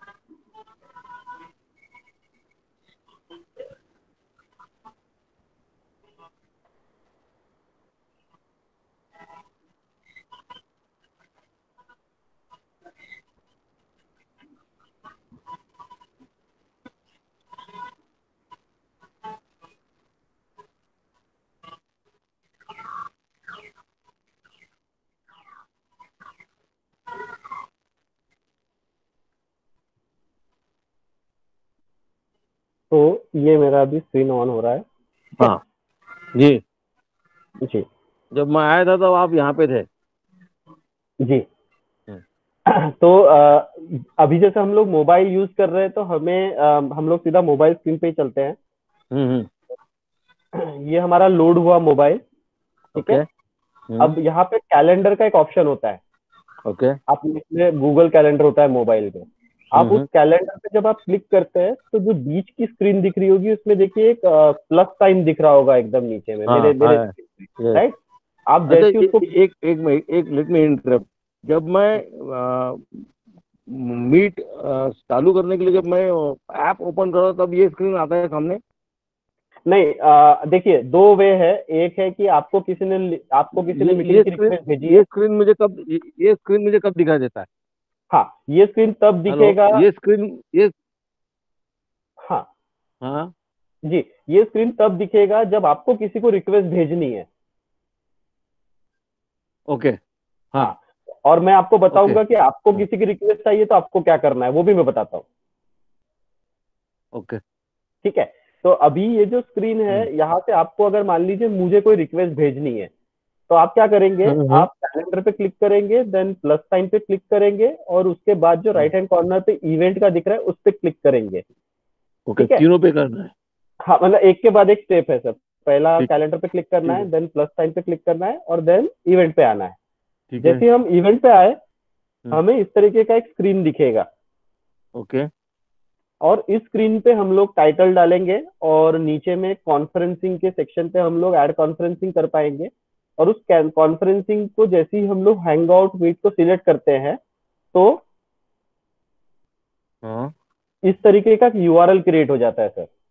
तो ये मेरा अभी स्क्रीन ऑन हो रहा है, ठीक है? हाँ जी, जी जब मैं आया था तब आप यहाँ पे थे। जी। हम्म तो अ, अभी जैसे हम लोग मोबाइल यूज कर रहे हैं, तो हमें अ, हम लोग सीधा मोबाइल स्क्रीन पे ही चलते हैं। हम्म हम्म, ये हमारा लोड हुआ मोबाइल, ठीक ओके। है? हम्म अब यहाँ पे कैलेंडर का एक ऑप्शन होता है। ओके। आप इसमें गूगल कैलेंडर होता है मोबाइल में, आप उस कैलेंडर पे जब आप क्लिक करते हैं तो जो बीच की स्क्रीन दिख रही होगी उसमें देखिए एक प्लस साइन दिख रहा होगा एकदम नीचे में, हाँ, मेरे मेरे हाँ, yes. राइट। आप अच्छा, जैसे उसको ए- एक एक मिनट एक लेट मी इंटरप्ट। जब मैं मीट चालू करने के लिए जब मैं ऐप ओपन कर रहा हूं, तब ये स्क्रीन आता है सामने? नहीं, अ, देखिए दो वे है। एक है कि आपको किसी ने आपको किसी ने ये मीटिंग ये की स्क्रीन रिक्वेस्ट भेजी ये है। स्क्रीन मुझे कब ये ये स्क्रीन मुझे कब दिखाई देता है? हाँ, ये स्क्रीन तब हेलो, दिखेगा। ये स्क्रीन ये हाँ हाँ जी, ये स्क्रीन तब दिखेगा जब आपको किसी को रिक्वेस्ट भेजनी है। ओके, हाँ हाँ, और मैं आपको ओके, बताऊंगा कि आपको हाँ, किसी की रिक्वेस्ट चाहिए तो आपको क्या करना है, वो भी मैं बताता हूँ। ओके, ठीक है, तो अभी ये जो स्क्रीन है, हम्म, यहाँ से आपको अगर मान लीजिए मुझे कोई रिक्वेस्ट भेजनी है तो आप क्या करेंगे, हम्म, हम्म, आप कैलेंडर पे क्लिक करेंगे, देन प्लस साइन पे क्लिक करेंगे और उसके बाद जो हम्म, राइट हैंड कॉर्नर पे इवेंट का दिख रहा है उस पे क्लिक करेंगे। ओके, ठीक है, तीनों पे करना है? हाँ मतलब एक के बाद एक स्टेप है सर। पहला ठीक कैलेंडर पे क्लिक करना ठीक है, है, देन प्लस साइन पे क्लिक करना है और देन इवेंट पे आना है। ठीक है, जैसे ही हम इवेंट पे आए, हम्म, हमें इस तरीके का एक स्क्रीन दिखेगा ओके, और इस स्क्रीन पे हम लोग टाइटल डालेंगे और नीचे में कॉन्फ्रेंसिंग के सेक्शन पे हम लोग ऐड कॉन्फ्रेंसिंग कर पाएंगे। और उस कॉन्फ्रेंसिंग को जैसे ही हम लोग हैंग आउट मीट को सिलेक्ट करते हैं तो हाँ, इस तरीके का यूआरएल क्रिएट हो जाता है सर।